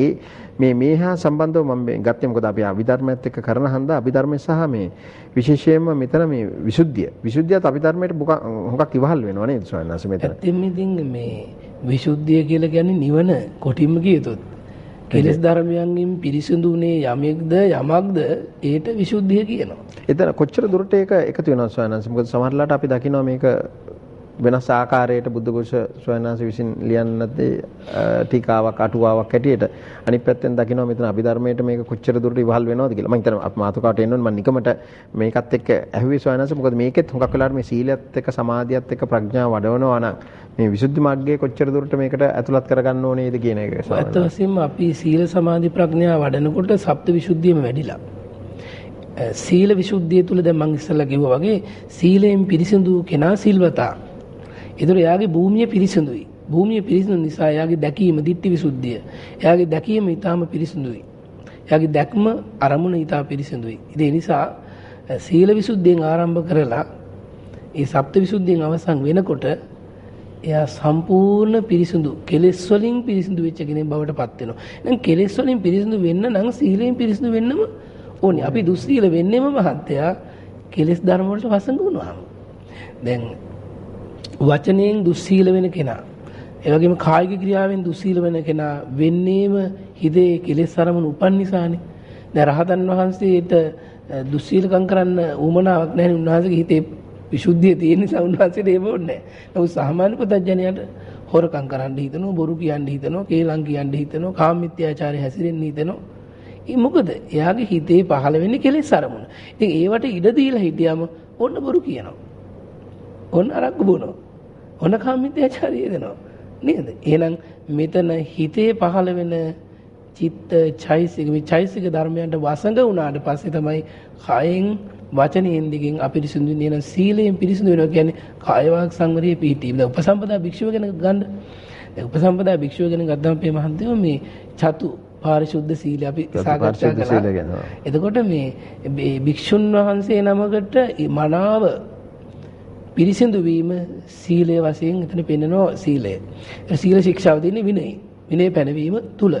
S1: මේ හා සම්බන්ධව මම ගත්තේ මොකද අපි අභිධර්මයත් එක්ක කරන හන්දා අභිධර්මයේ සහ මේ විශේෂයෙන්ම මෙතන මේ විසුද්ධියත් අභිධර්මයට හුඟක් ඉවහල් වෙනවා නේද සවනස් මෙතන.
S2: ඇත්තෙම ඉතින් මේ විසුද්ධිය කියලා කියන්නේ නිවන කොටින්ම කියතොත් කෙලෙස් ධර්මයන්ගෙන් පිරිසිදුනේ යමෙක්ද යමක්ද ඒට විසුද්ධිය කියනවා.
S1: එතන කොච්චර දුරට ඒක එකතු වෙනවද සවනස්? මොකද සමහරලාට අපි දකිනවා මේක වෙනස් ආකාරයකට බුද්ධඝෝෂ ස්වයංනාංශ විසින් ලියන්නත් ටීකාවක් අටුවාවක් හැටියට අනිත් පැත්තෙන් දකිනවා මෙතන අභිධර්මයට මේක කොච්චර දුරට ඉවහල් වෙනවද කියලා. මම හිතනවා මාතෘකාවට එන්න ඕනේ මම නිකමට මේකත් එක්ක ඇහුවේ ස්වයංනාංශ මොකද මේකෙත් හුඟක් වෙලාවට මේ සීලයත් එක්ක සමාධියත් එක්ක ප්‍රඥාව වඩවනවා නම් මේ විසුද්ධි මාර්ගයේ කොච්චර දුරට මේකට ඇතුළත් කරගන්න ඕනේද කියන එක.
S2: ඇත්ත වශයෙන්ම අපි සීල සමාධි ප්‍රඥා වඩනකොට සප්ත විසුද්ධියම වැඩිලා. සීල විසුද්ධිය තුල දැන් මම ඉස්සෙල්ලා කිව්වා වගේ සීලයෙන් පිරිසිදු කෙනා සිල්වතා. ඒතර එයාගේ භූමිය පිරිසිදුයි. භූමිය පිරිසිදු නිසා එයාගේ දැකීම ditthi විසුද්ධිය. එයාගේ දැකීම ඊටාම පිරිසිදුයි. එයාගේ දැක්ම අරමුණ ඊටා පිරිසිදුයි. ඒ නිසා සීල විසුද්ධියෙන් ආරම්භ කරලා ඒ සප්ත විසුද්ධියෙන් අවසන් වෙනකොට එයා සම්පූර්ණ පිරිසිදු කෙලෙස් වලින් පිරිසිදු වෙච්ච කෙනෙක් බවට පත් වෙනවා. දැන් කෙලෙස් වලින් පිරිසිදු වෙන්න නම් සීලයෙන් පිරිසිදු වෙන්නම ඕනේ. අපි දුස්සීල වෙන්නේම මහත්තයා කෙලෙස් ධර්ම වලට වසඟ වුණාම. දැන් වචනයෙන් දුස්සීල වෙන කෙනා ඒ වගේම කායික ක්‍රියාවෙන් දුස්සීල වෙන කෙනා වෙන්නේම හිතේ කෙලෙස් අරමුණු උපන් නිසානේ. දැන් රහතන් වහන්සේට දුස්සීලකම් කරන්න උවමනාවක් නැහැ. උන්වහන්සේගේ හිතේ විසුද්ධිය තියෙන නිසා උන්වහන්සේට ඒව ඕනේ නැහැ. නමුත් සාමාන්‍ය පුතඥයාට හොරකම් කරන්න හිතනවා, බොරු කියන්න හිතනවා, කේලම් කියන්න හිතනවා, කාම මිත්‍යාචාරය හැසිරෙන්න හිතනවා. ඒ මොකද එයාගේ හිතේ පහළ වෙන්නේ කෙලෙස් අරමුණ. ඉතින් ඒවට ඉඩ දීලා හිටියම ඔන්න බොරු කියනවා. ඔන්න අරක්කු බොනවා. ඔන්න කාමීත්‍යාචාරය දෙනවා. නේද? එහෙනම් මෙතන හිතේ පහළ වෙන චිත්ත චෛසික මේ චෛසික ධර්මයන්ට වසඟ වුණාට පස්සේ තමයි කයෙන් වචනයෙන් දිගෙන් අපිරිසිදු වෙන සීලයෙන් පිරිසිදු වෙනවා කියන්නේ කාය වාග් සංවරයේ පිහිටීම. දැන් උපසම්පදා භික්ෂුව ගැන ගන්න. දැන් උපසම්පදා භික්ෂුව ගැන ගත්තාම මේ මහන්තයෝ මේ චතු පාරිශුද්ධ සීලය අපි සාකච්ඡා කළා. එතකොට මේ භික්ෂුන් වහන්සේ නමකට මනාව පිරිසිදු වීම සීලය වශයෙන් එතන පෙන්නනවා සීලය. සීල ශික්ෂාව දෙන්නේ විනය. විනය පැනවීම තුල.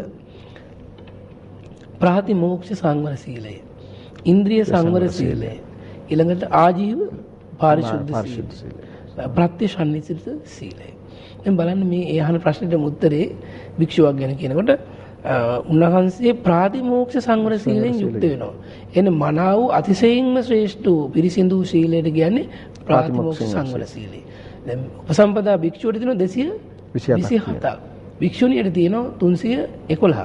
S2: ප්‍රාතිමෝක්ෂ සංවර සීලය. ඉන්ද්‍රිය සංවර සීලය. ඊළඟට ආජීව පාරිශුද්ධ සීලය. ප්‍රත්‍යශාන්විත සීලය. දැන් බලන්න මේ අහන ප්‍රශ්නෙට උත්තරේ භික්ෂුවක් ගැන කියනකොට උන්වහන්සේ ප්‍රාතිමෝක්ෂ සංවර සීලෙන් යුක්ත වෙනවා. එන්නේ මනාව අතිශයින්ම ශ්‍රේෂ්ඨ පිරිසිදු සීලයට කියන්නේ ප්‍රාතිමෝක්ෂ සංවර සීලය. දැන් උපසම්පදා භික්ෂුවට තියෙනවා 227ක්. භික්ෂුණියට තියෙනවා 311ක්.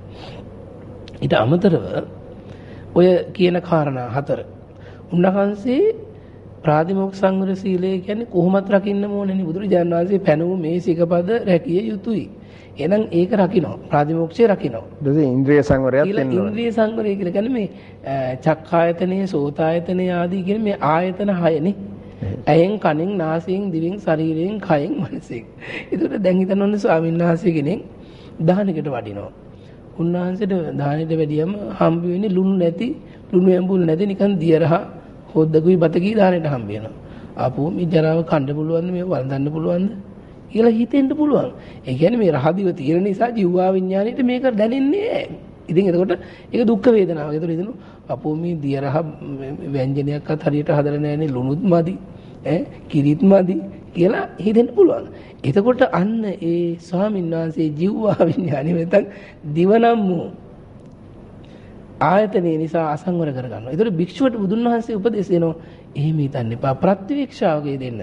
S2: ඊට අමතරව ඔය කියන කාරණා හතර. උන්වහන්සේ ප්‍රාතිමෝක්ෂ සංවර සීලය කියන්නේ කොහොමත් රකින්න ඕනේ නේ. බුදුරජාණන් වහන්සේ පැනවු මේ සිකපද රැකිය යුතුයි. එහෙනම් ඒක රකින්න. ප්‍රාතිමෝක්ෂය රකින්න.
S1: ඊට ඉන්ද්‍රිය සංවරයත් වෙනවා.
S2: ඉන්ද්‍රිය සංවරය කියලා කියන්නේ මේ චක්ඛායතනයේ සෝතායතනයේ ආදී කියන මේ ආයතන 6නේ. ඇහෙන් කනෙන් නාසයෙන් දිවෙන් ශරීරයෙන් කයෙන් මනසෙන්. ඒකට දැන් හිතන්න ඕනේ ස්වාමීන් වහන්සේ කෙනෙක් දානකට වඩිනවා. උන්වහන්සේට දානෙට වැඩියම හම්බ වෙන්නේ ලුණු ඇඹුල් නැති නිකන් දියරහ හොද්දකුයි බතකී දානෙට හම්බ වෙනවා. ආපෝ මේ ජරාව කන්න පුළුවන්ද මේ වළඳන්න පුළුවන්ද? කියලා හිතෙන්න පුළුවන්. ඒ කියන්නේ මේ රහදිව තියෙන නිසා ජීවා විඥාණයට මේක දැනෙන්නේ නැහැ. ඉතින් එතකොට ඒක දුක් වේදනාවක්. ඒතකොට හිතෙනවා අපෝ මේ දියරහ ව්‍යංජනයක්වත් හරියට හදලා නැහැනේ, ලුණුත් මදි, කිරිත් මදි කියලා හිතෙන්න පුළුවන්. එතකොට අන්න ඒ ස්වාමීන් වහන්සේ ජීවා විඥාණය නැත්නම් දිවනම් වූ ආයතනයේ නිසා අසංවර කර ගන්නවා. ඒතර භික්ෂුවට බුදුන් වහන්සේ උපදෙස් දෙනවා එහෙම හිතන්න එපා. ප්‍රතිවීක්ෂාවගේ දෙන්න.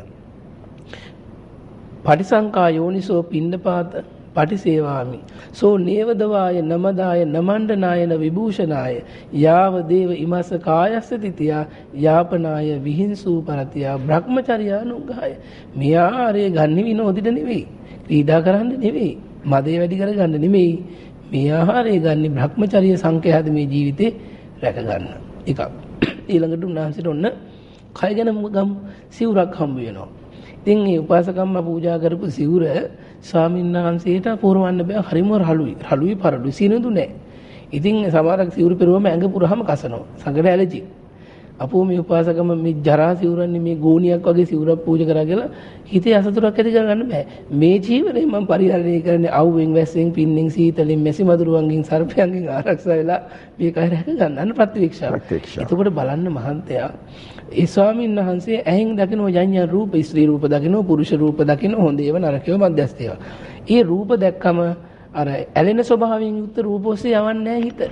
S2: පටිසංකා යෝනිසෝ පින්නපාත පටිසේවාමි. සෝ නේවදවාය නමදාය නමණ්ඩනායන විභූෂනාය යාව දේව ඉමස්ස කායස්ස තිතියා යාපනාය විහිංසූ පරතියා බ්‍රහ්මචර්යානුග්ගාය. මේ ආහාරය ගන්න විනෝදිත නෙවෙයි. ක්‍රීඩා කරන්න නෙවෙයි. මදේ වැඩි කරගන්න නෙවෙයි. මේ ආහාරය ගන්න බ්‍රහ්මචර්ය සංකේයද මේ ජීවිතේ රැක ගන්න. එකක්. ඊළඟට උන්වහන්සේට ඔන්න කය ගැන ගම් සිවුරක් හම්බ වෙනවා. ඉතින් මේ උපාසකම්ම පූජා කරපු සිවුර ස්වාමීන් වහන්සේට පුරවන්න බෑ. හරිම රළුයි. රළුයි පරළුයි සිනිඳු නෑ. ඉතින් සමහරක් සිවුරු පෙරුවම ඇඟ පුරාම කසනවා. සංගඩ ඇලර්ජි. අපෝ මේ උපාසකම මේ ජරා සිවුරන්නේ මේ ගෝණියක් වගේ සිවුරක් පූජා කරා කියලා හිතේ අසතුටක් ඇති කරගන්න බෑ. මේ ජීවනයේ මම පරිහරණය කරන්නේ අවුවෙන් වැස්සෙන් පින්නෙන් සීතලෙන් මැසි මදුරුවන්ගෙන් සර්පයන්ගෙන් ආරක්ෂා වෙලා මේක රැක ගන්න ප්‍රතිවීක්ෂාව. එතකොට බලන්න මහන්තයා ඒ ස්වාමීන් වහන්සේ ඇහෙන් දකින්න යඤ්ඤ රූප, ස්ත්‍රී රූප දකින්න, පුරුෂ රූප දකින්න, හොඳ ඒවා නරක ඒවා මධ්‍යස්ථ ඒවා. ඒ රූප දැක්කම අර ඇලෙන ස්වභාවයෙන් යුක්ත රූප ඔස්සේ යවන්නේ නැහැ හිත.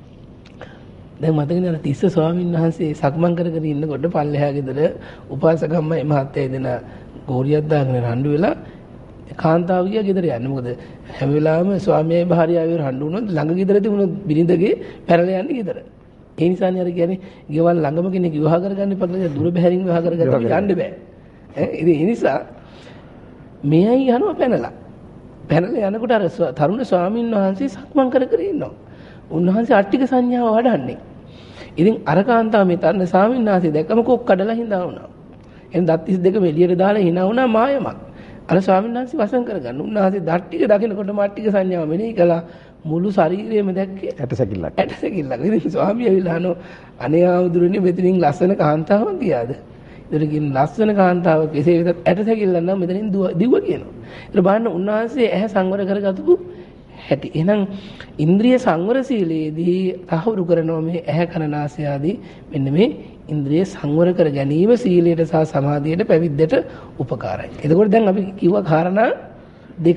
S2: දැන් මතකනේ අර තිස්ස ස්වාමීන් වහන්සේ සක්මන් කර කර ඉන්නකොට පල්ලෙහා ගෙදර උපාසකම්මයි මහත්තයා දෙන ගෝරියක් දාගෙන රණ්ඩු වෙලා කාන්තාව ගියා ගෙදර යන්න. මොකද හැම වෙලාවෙම ස්වාමියාගේ භාර්යාවගේ රණ්ඩු වුණොත් ළඟ ගෙදර තිබුණොත් බිරිඳගේ පැනලා යන්නේ ගෙදර. ඒ නිසානේ අර කියන්නේ ගෙවල් ළඟම කෙනෙක් විවාහ කරගන්න එපා කියලා දුර බැහැරින් විවාහ කරගන්න යන්න බෑ. ඒ නිසා මෙයයි යනවා පැනලා. පැනලා යනකොට අර තරුණ ස්වාමීන් වහන්සේ සක්මන් කර කර ඉන්නවා. උන්වහන්සේ අට්ටික සංඥාව වඩන්නේ. ඉතින් අර කාන්තාව මේ තරුණ ස්වාමීන් වහන්සේ දැක්කම කොක් කඩලා හිඳා වුණා. එහෙනම් දත් 32 එළියට දාලා hina වුණා මායමක්. අර ස්වාමීන් වහන්සේ වසන් කරගන්න. උන්වහන්සේ දත් ටික දකිනකොට මාට්ටික සංඥාව මෙනෙහි කළා. මුළු ශරීරයම දැක්කේ ඇටසැකිල්ලක්. ඇටසැකිල්ලක්. ඉතින් ස්වාමියා ඇවිල්ලා අහනවා අනේ ආමුදුරනේ මෙතනින් ලස්සන කාන්තාවක් ගියාද? ඒතර කියන ලස්සන කාන්තාවක් කෙසේ වෙතත් ඇටසැකිල්ලක් නම් මෙතනින් දිව්ව කියනවා. ඒතර බලන්න උන්වහන්සේ ඇහැ සංවර කරගත්තු හැටි. එහෙනම් ඉන්ද්‍රිය සංවර සීලයේදී තහවුරු කරනවා මේ ඇහැ කන නාසය ආදී මෙන්න මේ ඉන්ද්‍රිය සංවර කර ගැනීම සීලයට සහ සමාධියට පැවිද්දට උපකාරයි. එතකොට දැන් අපි කිව්ව කාරණා දෙකක්.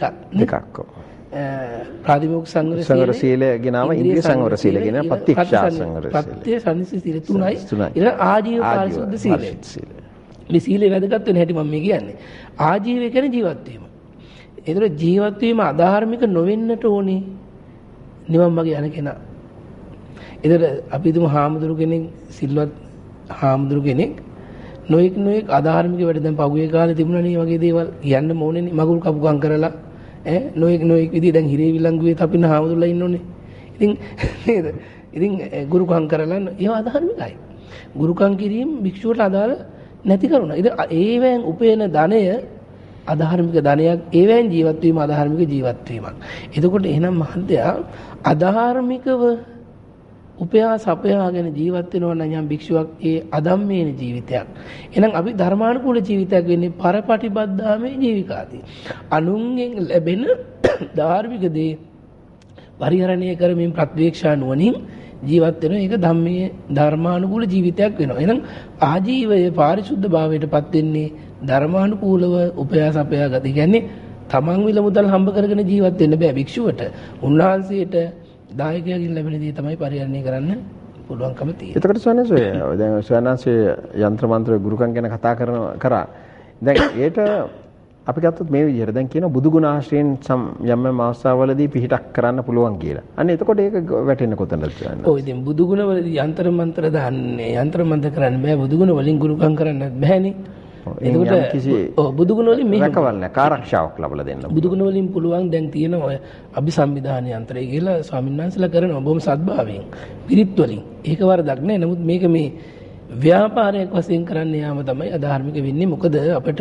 S2: ප්‍රාතිමෝක්ෂ සංවර සීලය ගෙනාව ඉන්ද්‍රිය සංවර සීලය ගෙන ප්‍රතික්ෂා සංවර සීලය. ප්‍රත්‍ය සංසි සීල තුනයි. ඊළඟ ආජීව පාරිශුද්ධ සීලය. මේ සීලේ වැදගත් වෙන හැටි මම මේ කියන්නේ. ආජීවය කියන්නේ ජීවත් වීම. ඒතර ජීවත් වීම අධාර්මික නොවෙන්නට ඕනේ නිවන් මාර්ගය යන කෙනා. ඒතර අපි හිතමු හාමුදුරු කෙනෙක් සිල්වත් හාමුදුරු කෙනෙක් නොඑක් අධාර්මික වැඩ දැන් පහුගිය කාලේ තිබුණා නේ වගේ දේවල් කියන්න ඕනේනේ මගුල් කපුකම් කරලා නොඑක් විදිහ දැන් හිරේ විලංගුවේ තපින හාමුදුරුලා ඉන්නෝනේ. ඉතින් නේද? ඉතින් ගුරුකම් කරලා ඒවා අධාර්මිකයි. ගුරුකම් කිරීම භික්ෂුවට අදාළ නැති කරුණා. ඉතින් ඒවෙන් උපේන ධනය අධාර්මික ධනයක්, ඒවෙන් ජීවත් වීම අධාර්මික ජීවත් වීමක්. එතකොට එහෙනම් මහත්තයා අධාර්මිකව උපයා සපයාගෙන ජීවත් වෙනවා නම් යම් භික්ෂුවක් ඒ අදම්මේන ජීවිතයක්. එහෙනම් අපි ධර්මානුකූල ජීවිතයක් වෙන්නේ පරපටිබද්ධාමේ ජීවිකාදී. අනුන්ගෙන් ලැබෙන ධාර්මික දේ පරිහරණය කරමින් ප්‍රත්‍යක්ෂා නුවණින් ජීවත් වෙනවා. ඒක ධම්මයේ ධර්මානුකූල ජීවිතයක් වෙනවා. එහෙනම් ආජීවයේ පාරිශුද්ධ භාවයටපත් වෙන්නේ ධර්මානුකූලව උපයා සපයා ගත. කියන්නේ තමන් විල මුදල් හම්බ කරගෙන ජීවත් වෙන්න බෑ භික්ෂුවට. උන්වහන්සේට දායකයන්ගෙන් ලැබෙන දේ තමයි පරිහරණය කරන්න පුළුවන්කම තියෙන්නේ. එතකොට ස්වාමීන් දැන් ස්වාමීන්ගේ යంత్ర මන්ත්‍ර ගුරුකම් ගැන කතා කරා. දැන් ඒට අපි ගත්තොත් මේ විදිහට දැන් කියන බුදු ගුණ ආශ්‍රයෙන් යම් යම් අවස්ථාවලදී පිහිටක් කරන්න පුළුවන් කියලා. අන්න එතකොට ඒක වැටෙන්නේ කොතනද ස්වාමීන්? ඔව් ඉතින් බුදු ගුණ වලදී යంత్ర මන්ත්‍ර දාන්නේ යంత్ర මන්ත්‍ර කරන්න බෑ. බුදු ගුණ වලින් ගුරුකම් කරන්නත් බෑනේ. එතකොට බුදු ගුණ වලින් මේ රැකවල්න ආරක්ෂාවක් ලබලා දෙන්න. බුදු ගුණ වලින් පුළුවන් දැන් තියෙන ඔය අභිසම්විධාන යන්ත්‍රය කියලා ස්වාමීන් වහන්සේලා කරනවා බොහොම සත්භාවයෙන් පිරිත් වලින්. ඒක වරදක් නෑ. නමුත් මේක මේ ව්‍යාපාරයක් වශයෙන් කරන්න යාම තමයි අධාර්මික වෙන්නේ. මොකද අපිට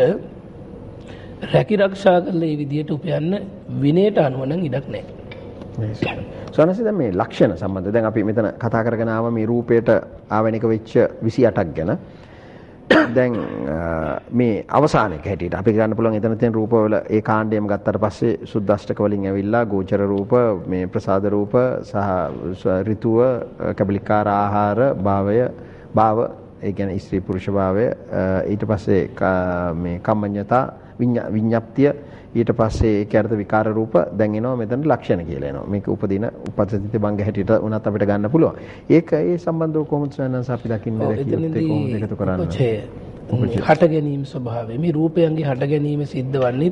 S2: රැකී ආරක්ෂා කරලා මේ විදියට උපයන්න විනයට අනුව නම් ඉඩක් නෑ. ස්වාමීන් දැන් මේ ලක්ෂණ සම්බන්ධ දැන් අපි මෙතන කතා කරගෙන ආව මේ රූපයට ආවනික වෙච්ච 28ක් ගැන.
S1: දැන් මේ අවසානයක හැටියට අපි ගන්න පුළුවන් එතන තියෙන රූපවල ඒ කාණ්ඩයම ගත්තට පස්සේ සුද්දාෂ්ටක වලින් ඇවිල්ලා ගෝචර රූප මේ ප්‍රසාද රූප සහ ඍතුව කබලිකාර ආහාර භාව ඒ කියන්නේ ස්ත්‍රී පුරුෂ භාවය ඊට පස්සේ මේ කම්මඤ්ඤතා විඤ්ඤාප්තිය ඊට පස්සේ ඒක අර්ථ විකාර රූප දැන් එනවා මෙතන ලක්ෂණ කියලා එනවා මේක උපදින උපසතිත භංග හැටියට උනත් අපිට ගන්න පුළුවන් ඒක ඒ සම්බන්ධව කොහොමද සයන්ස් අපි දකින්නේ දැකියොත් ඒක කොහොමද එකතු කරන්නේ
S2: හට ගැනීම ස්වභාවය මේ රූපයන්ගේ හට ගැනීම සිද්ධ වන්නේ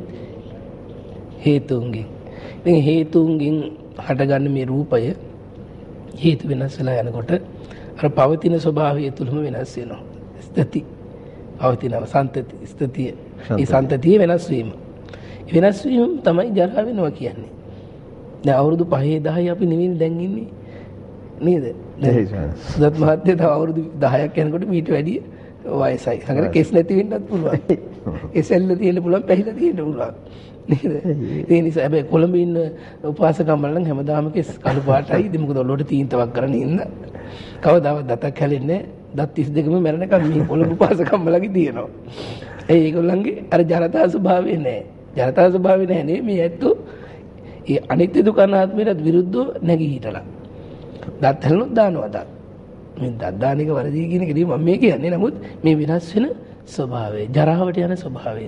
S2: හේතුන්ගෙන් ඉතින් හේතුන්ගෙන් හටගන්න මේ රූපය හේතු වෙනස් වෙලා යනකොට අර පවතින ස්වභාවය තුලම වෙනස් වෙනවා ස්ථಿತಿ පවතිනව සන්තති ස්ථಿತಿය ඒ සන්තතිය වෙනස් වීම වෙනස් වීම තමයි ජරා වෙනවා කියන්නේ. දැන් අවුරුදු 5 10 අපි නෙවෙයි දැන් ඉන්නේ. නේද? සුදත් මහත්තයා තව අවුරුදු 10ක් යනකොට මීට වැඩිය වයසයි. සංගර කෙස් නැති වෙන්නත් පුළුවන්. එසෙල්ල තියෙන්න පුළුවන්, පැහිලා තියෙන්න පුළුවන්. නේද? ඒ නිසා හැබැයි කොළඹ ඉන්න උපාසකම්මල නම් හැමදාම කෙස් කළු පාටයි. ඉතින් මොකද ඔළුවට තීන්තවක් කරගෙන ඉන්න. කවදාවත් දතක් හැලෙන්නේ නැහැ. දත් 32ම මැරෙනකම් මේ කොළඹ උපාසකම්මලගේ තියෙනවා. ඒගොල්ලන්ගේ අර ජරතා ස්වභාවය නැහැ. ජනතා ස්වභාවය නැහැ මේ ඇත්තෝ ඒ අනිත්‍ය දුක්ඛ අනාත්මයට විරුද්ධව නැගී හිටලා දත් හැලනොත් දානවා දත් මේ දත් දාන එක වරදී කියන එක නෙවෙයි මම මේ කියන්නේ නමුත් මේ විනාශ වෙන ස්වභාවය ජරාවට යන ස්වභාවය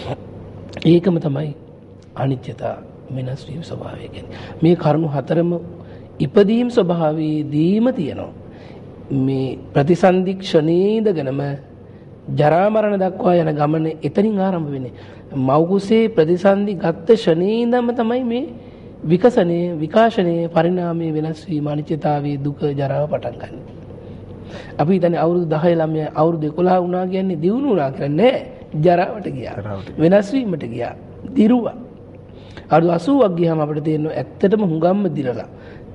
S2: ඒකම තමයි අනිත්‍යතා වෙනස් වීම ස්වභාවය කියන්නේ මේ කරුණු හතරම ඉපදීම් ස්වභාවයේදීම තියෙනවා මේ ප්‍රතිසන්දි ක්ෂණේ ඉඳගෙනම ජරා මරණ දක්වා යන ගමන එතනින් ආරම්භ වෙන්නේ මව් කුසේ ප්‍රතිසන්දි ගත්ත ෂණේ ඉඳන්ම තමයි මේ විකසනයේ විකාශනයේ පරිණාමයේ වෙනස් වීම අනිත්‍යතාවයේ දුක ජරාව පටන් ගන්න. අපි හිතන්නේ අවුරුදු 10 ළමයා අවුරුදු 11 වුණා කියන්නේ දියුණු වුණා කියන්නේ ජරාවට ගියා. වෙනස් වීමට ගියා. දිරුවා. අවුරුදු 80ක් ගියාම අපිට තේරෙනවා ඇත්තටම හුඟම්ම දිරලා.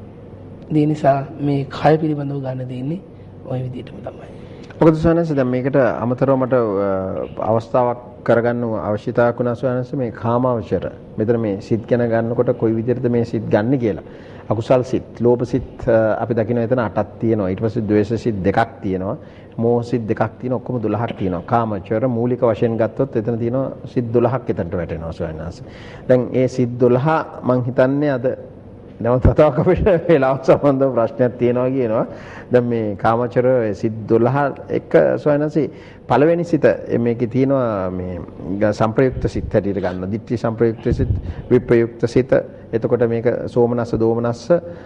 S2: ඒ නිසා මේ කය පිළිබඳව ගන්න දෙන්නේ ওই විදිහටම තමයි.
S1: මොකද සයන්ස් දැන් මේකට අමතරව මට අවස්ථාවක් කරගන්න අවශ්‍යතාවයක් වුණා සයන්ස් මේ කාමාවචර මෙතන මේ සිත් ගැන ගන්නකොට කොයි විදිහටද මේ සිත් ගන්න කියලා අකුසල් සිත් ලෝභ සිත් අපි දකිනවා එතන 8ක් තියෙනවා ඊට පස්සේ ද්වේෂ සිත් 2ක් තියෙනවා මෝහ සිත් 2ක් තියෙනවා ඔක්කොම 12ක් තියෙනවා කාමචර මූලික වශයෙන් ගත්තොත් එතන තියෙනවා සිත් 12ක් එතනට වැටෙනවා සයන්ස් දැන් ඒ සිත් 12 මං හිතන්නේ අද නැවත තවක් අපිට වේලාවක් සම්බන්ධව ප්‍රශ්නයක් තියෙනවා කියනවා. දැන් මේ කාමචර සිත් 12 එක සොයනසි පළවෙනි සිත මේකේ තියෙනවා මේ සංප්‍රයුක්ත සිත් හැටියට ගන්න. ditthi සංප්‍රයුක්ත සිත්, විප්‍රයුක්ත සිත. එතකොට මේක සෝමනස්ස දෝමනස්ස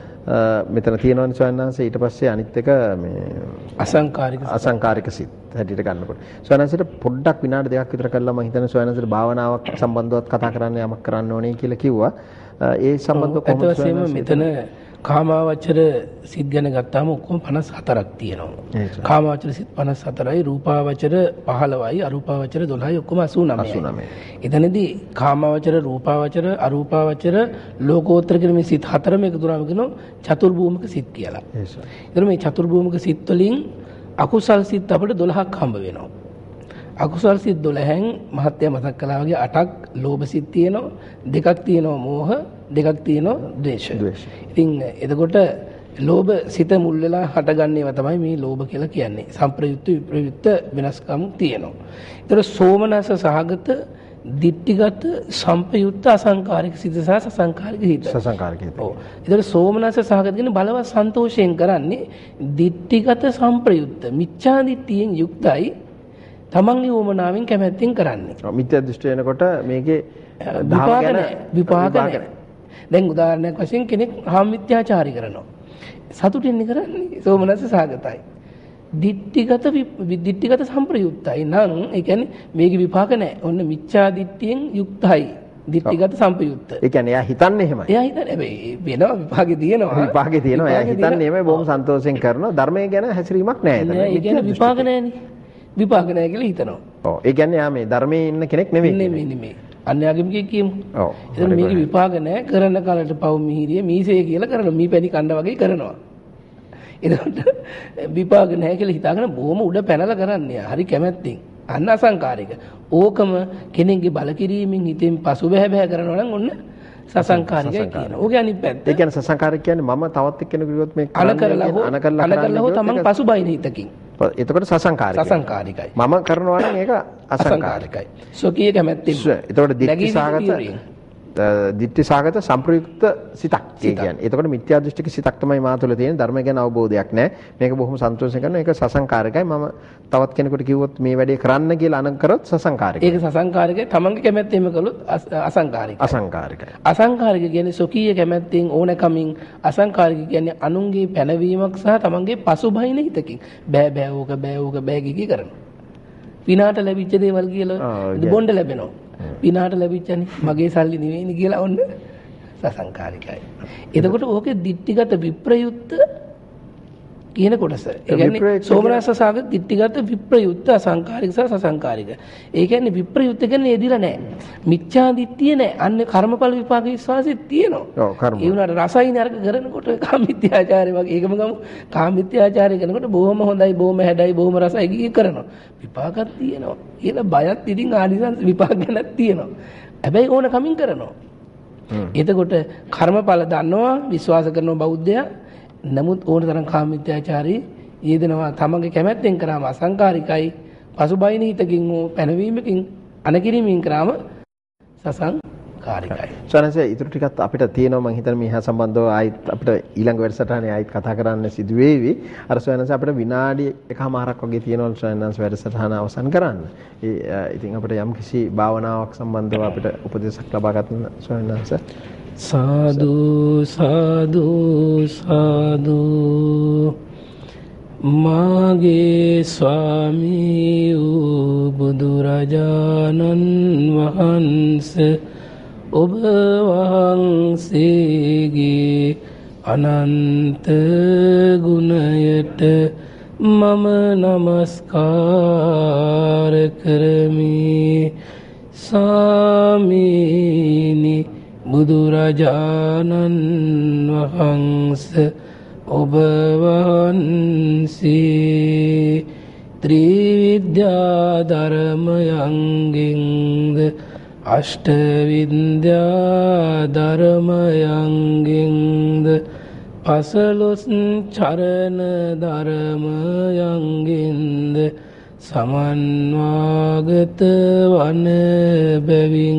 S1: මෙතන තියෙනවනේ සොයනස ඊට පස්සේ අනිත් එක මේ අසංකාරික සිත් හැටියට ගන්නකොට. සොයනසට පොඩ්ඩක් විනාඩි දෙකක් විතර කරලා මම හිතන්නේ සොයනසට භාවනාවක් සම්බන්ධවත් කතා කරන්න යමක් කරන්න ඕනේ කියලා කිව්වා. ඒ සම්බන්ධව කොහොමද
S2: මෙතන කාමාවචර සිත් ගැන ගත්තාම ඔක්කොම 54ක් තියෙනවා. කාමාවචර සිත් 54යි, රූපාවචර 15යි, අරූපාවචර 12යි ඔක්කොම 89යි. එතනදී කාමාවචර, රූපාවචර, අරූපාවචර, ලෝකෝත්තර කියන මේ සිත් හතරම එකතු වුණාම කියනවා චතුර්භූමික සිත් කියලා. එතන මේ චතුර්භූමික සිත් වලින් අකුසල් සිත් අපිට 12ක් හම්බ වෙනවා. අකුසල් සිත් 12න් මහත්ය මතක් කළා වගේ 8ක් ලෝභ සිත් තියෙනවා, 2ක් තියෙනවා මෝහ, 2ක් තියෙනවා ද්වේෂ. ඉතින් එතකොට ලෝභ සිත මුල් වෙලා හටගන්න ඒවා තමයි මේ ලෝභ කියලා කියන්නේ. සම්ප්‍රයුක්ත විප්‍රයුක්ත වෙනස්කම් තියෙනවා. ඒතර සෝමනස සහගත දිට්ඨිගත සම්පයුක්ත අසංකාරික සිත සහ සසංකාරික හිත.
S1: සසංකාරික හිත.
S2: ඔව්. ඒතර සෝමනස සහගත කියන බලවත් සන්තෝෂයෙන් කරන්නේ දිට්ඨිගත සම්ප්‍රයුක්ත මිච්ඡා දිට්ඨියෙන් යුක්තයි තමන්ගේ වමනාවෙන් කැමැත්තෙන් කරන්නේ.
S1: මිත්‍යා දෘෂ්ටි වෙනකොට මේකේ
S2: විපාක නැහැ. දැන් උදාහරණයක් වශයෙන් කෙනෙක් හාම් මිත්‍යාචාරය කරනවා. සතුටින් කරන්නේ සෝමනස්ස සහගතයි. දිට්ඨිගත සම්ප්‍රයුක්තයි නම් ඒ කියන්නේ මේකේ විපාක නැහැ. ඔන්න මිච්ඡා දිට්ඨියෙන් යුක්තයි. දිට්ඨිගත සම්ප්‍රයුක්ත. ඒ
S1: කියන්නේ එයා හිතන්නේ එහෙමයි.
S2: එයා හිතන්නේ හැබැයි වෙනවා විපාකේ තියෙනවා.
S1: විපාකේ තියෙනවා. එයා හිතන්නේ එහෙමයි බොහොම සන්තෝෂයෙන් කරනවා. ධර්මයේ ගැන හැසිරීමක් නැහැ එතන.
S2: ඒ කියන්නේ විපාක නැහැනේ. විපාක නැහැ කියලා හිතනවා.
S1: ඔව්. ඒ කියන්නේ යා මේ ධර්මයේ ඉන්න කෙනෙක් නෙමෙයි.
S2: නෙමෙයි. අන්‍යාගමිකයෙක් කියමු. ඔව්. එතන මේකේ විපාක නැහැ. කරන කාලයට පව් මිහිරිය මීසේ කියලා කරනවා. මී පැණි කණ්ඩා වගේ කරනවා. එතකොට විපාක නැහැ කියලා හිතාගෙන බොහොම උඩ පැනලා කරන්නේ. හරි කැමැත්තෙන්. අන්න අසංකාරික. ඕකම කෙනෙක්ගේ බල කිරීමෙන් හිතෙන් පසු බෑ කරනවා නම් ඔන්න සසංකාරිකයි කියනවා. ඕකේ අනිත් පැත්ත. ඒ
S1: කියන්නේ සසංකාරික කියන්නේ මම තවත් එක්කෙනෙකු කිව්වොත් මේ
S2: අනකරලා හෝ තමන් පසු බයින හිතකින්.
S1: එතකොට සසංකාරිකයි.
S2: සසංකාරිකයි.
S1: මම කරනවා නම් ඒක අසංකාරිකයි.
S2: ස්වකීය කැමැත්තෙන්.
S1: එතකොට දිට්ඨි සාගත සම්ප්‍රයුක්ත සිතක් කියන්නේ. එතකොට මිත්‍යා දෘෂ්ටික සිතක් තමයි මා තුළ තියෙන. ධර්ම ගැන අවබෝධයක් නැහැ. මේක බොහොම සන්තෝෂයෙන් කරනවා. ඒක සසංකාරිකයි. මම තවත් කෙනෙකුට කිව්වොත් මේ වැඩේ කරන්න කියලා අනං කරොත් සසංකාරිකයි.
S2: ඒක සසංකාරිකයි. තමන්ගේ කැමැත්තෙන්ම කළොත් අසංකාරිකයි.
S1: අසංකාරිකයි.
S2: අසංකාරික කියන්නේ ස්වකීය කැමැත්තෙන් ඕනකමින්, අසංකාරික කියන්නේ අනුන්ගේ පැනවීමක් සහ තමන්ගේ පසුබහින හිතකින්. බෑ ඕක බෑ කිකි කරනවා. විනාට ලැබිච්ච දේවල් කියලා බොණ්ඩ ලැබෙනවා. විනාට ලැබිච්චනේ මගේ සල්ලි නෙවෙයිනි කියලා ඔන්න සසංකාරිකයි. එතකොට ඕකේ දිට්ඨිගත විප්‍රයුක්ත කියන කොටස. ඒ කියන්නේ සෝමනස්ස සාගත දිට්ඨිගත විප්‍රයුක්ත අසංකාරික සහ සසංකාරික. ඒ කියන්නේ විප්‍රයුක්ත කියන්නේ එදිලා නැහැ. මිච්ඡා දිට්ඨිය නැහැ. අන්න කර්මඵල විපාක විශ්වාසෙත් තියෙනවා.
S1: ඔව් කර්ම.
S2: ඒ වුණාට රසයින් අර්ග කරනකොට කාමිත්‍යාචාරය වගේ ඒකම ගමු. කාමිත්‍යාචාරය කරනකොට බොහොම හොඳයි, බොහොම හැඩයි, බොහොම රසයි කිය කරනවා. විපාකත් තියෙනවා. කියලා බයත් ඉතින් ආනිසංස විපාක ගැනත් තියෙනවා. හැබැයි ඕන කමින් කරනවා. එතකොට කර්මඵල දන්නවා, විශ්වාස කරනවා බෞද්ධයා. නමුත් ඕන තරම් කාමිත්‍යාචාරී යෙදෙනවා. තමන්ගේ කැමැත්තෙන් කරාම අසංකාරිකයි. පසුබයින හිතකින් හෝ පැනවීමකින් අනකිරීමකින් කරාම සසංකාරිකයි.
S1: සනස ඊටු ටිකත් අපිට තියෙනවා මම හිතන්නේ මේහා සම්බන්ධව ආයිත් අපිට ඊළඟ වැඩසටහනේ ආයිත් කතා කරන්න සිදු වේවි. අර සනස අපිට විනාඩි එකමාරක් වගේ තියෙනවා සනස වැඩසටහන අවසන් කරන්න. ඉතින් අපිට යම් කිසි භාවනාවක් සම්බන්ධව අපිට උපදේශක් ලබා ගන්න සනස.
S2: සාදු සාදු සාදු මාගේ ස්වාමී වූ බුදුරජාණන් වහන්සේ ඔබ වහන්සේගේ අනන්ත ගුණයට මම නමස්කාර කරමි. සාමීනි බුදුරජාණන් වහන්සේ ඔබ වහන්සේ ත්‍රිවිද්‍යා ධර්මයන්ගෙන්ද අෂ්ටවිද්‍යා ධර්මයන්ගෙන්ද පසළොස් චරණ ධර්මයන්ගෙන්ද සමන්වාගත වන බැවින්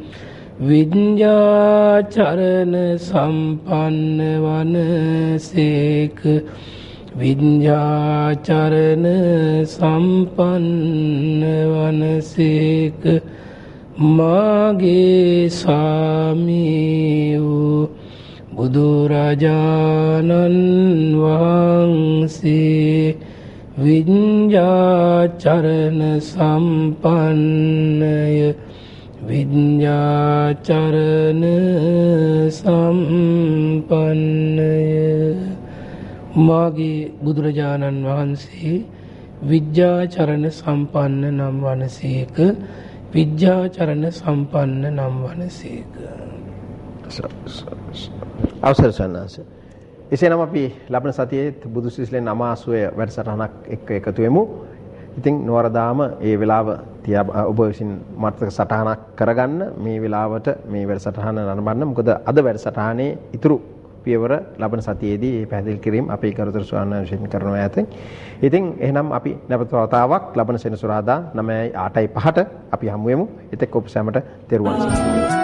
S2: විඤ්ඤාචරණ සම්පන්න වනසේක විඤ්ඤාචරණ සම්පන්න වනසේක මාගේ ස්වාමී වූ බුදුරජාණන් වහන්සේ විඤ්ඤාචරණ සම්පන්නය විඤ්ඤාචරණ සම්පන්නය. මාගේ බුදුරජාණන් වහන්සේ විඤ්ඤාචරණ සම්පන්න නම් වනසේක විඤ්ඤාචරණ සම්පන්න නම් වනසේක.
S1: අවසර සන්නාස. එසේනම් අපි ලබන සතියේ බුදු සිසිලෙන් 90 වැඩසටහනක් එක්ක එකතු වෙමු. ඉතින් නොවරදාම ඒ වෙලාව තියා ඔබ විසින් මතක සටහනක් කරගන්න මේ වෙලාවට මේ වැඩසටහන නරඹන්න. මොකද අද වැඩසටහනේ ඉතුරු පියවර ලබන සතියේදී මේ පැහැදිලි කිරීම අපේ කරුතර ස්වාමීන් වහන්සේ කරනවා ඇතින්. ඉතින් එහෙනම් අපි නැවත වතාවක් ලබන සෙනසුරාදා 9:08:05ට අපි හමු වෙමු. එතෙක් ඔබ සැමට තෙරුවන් සරණයි.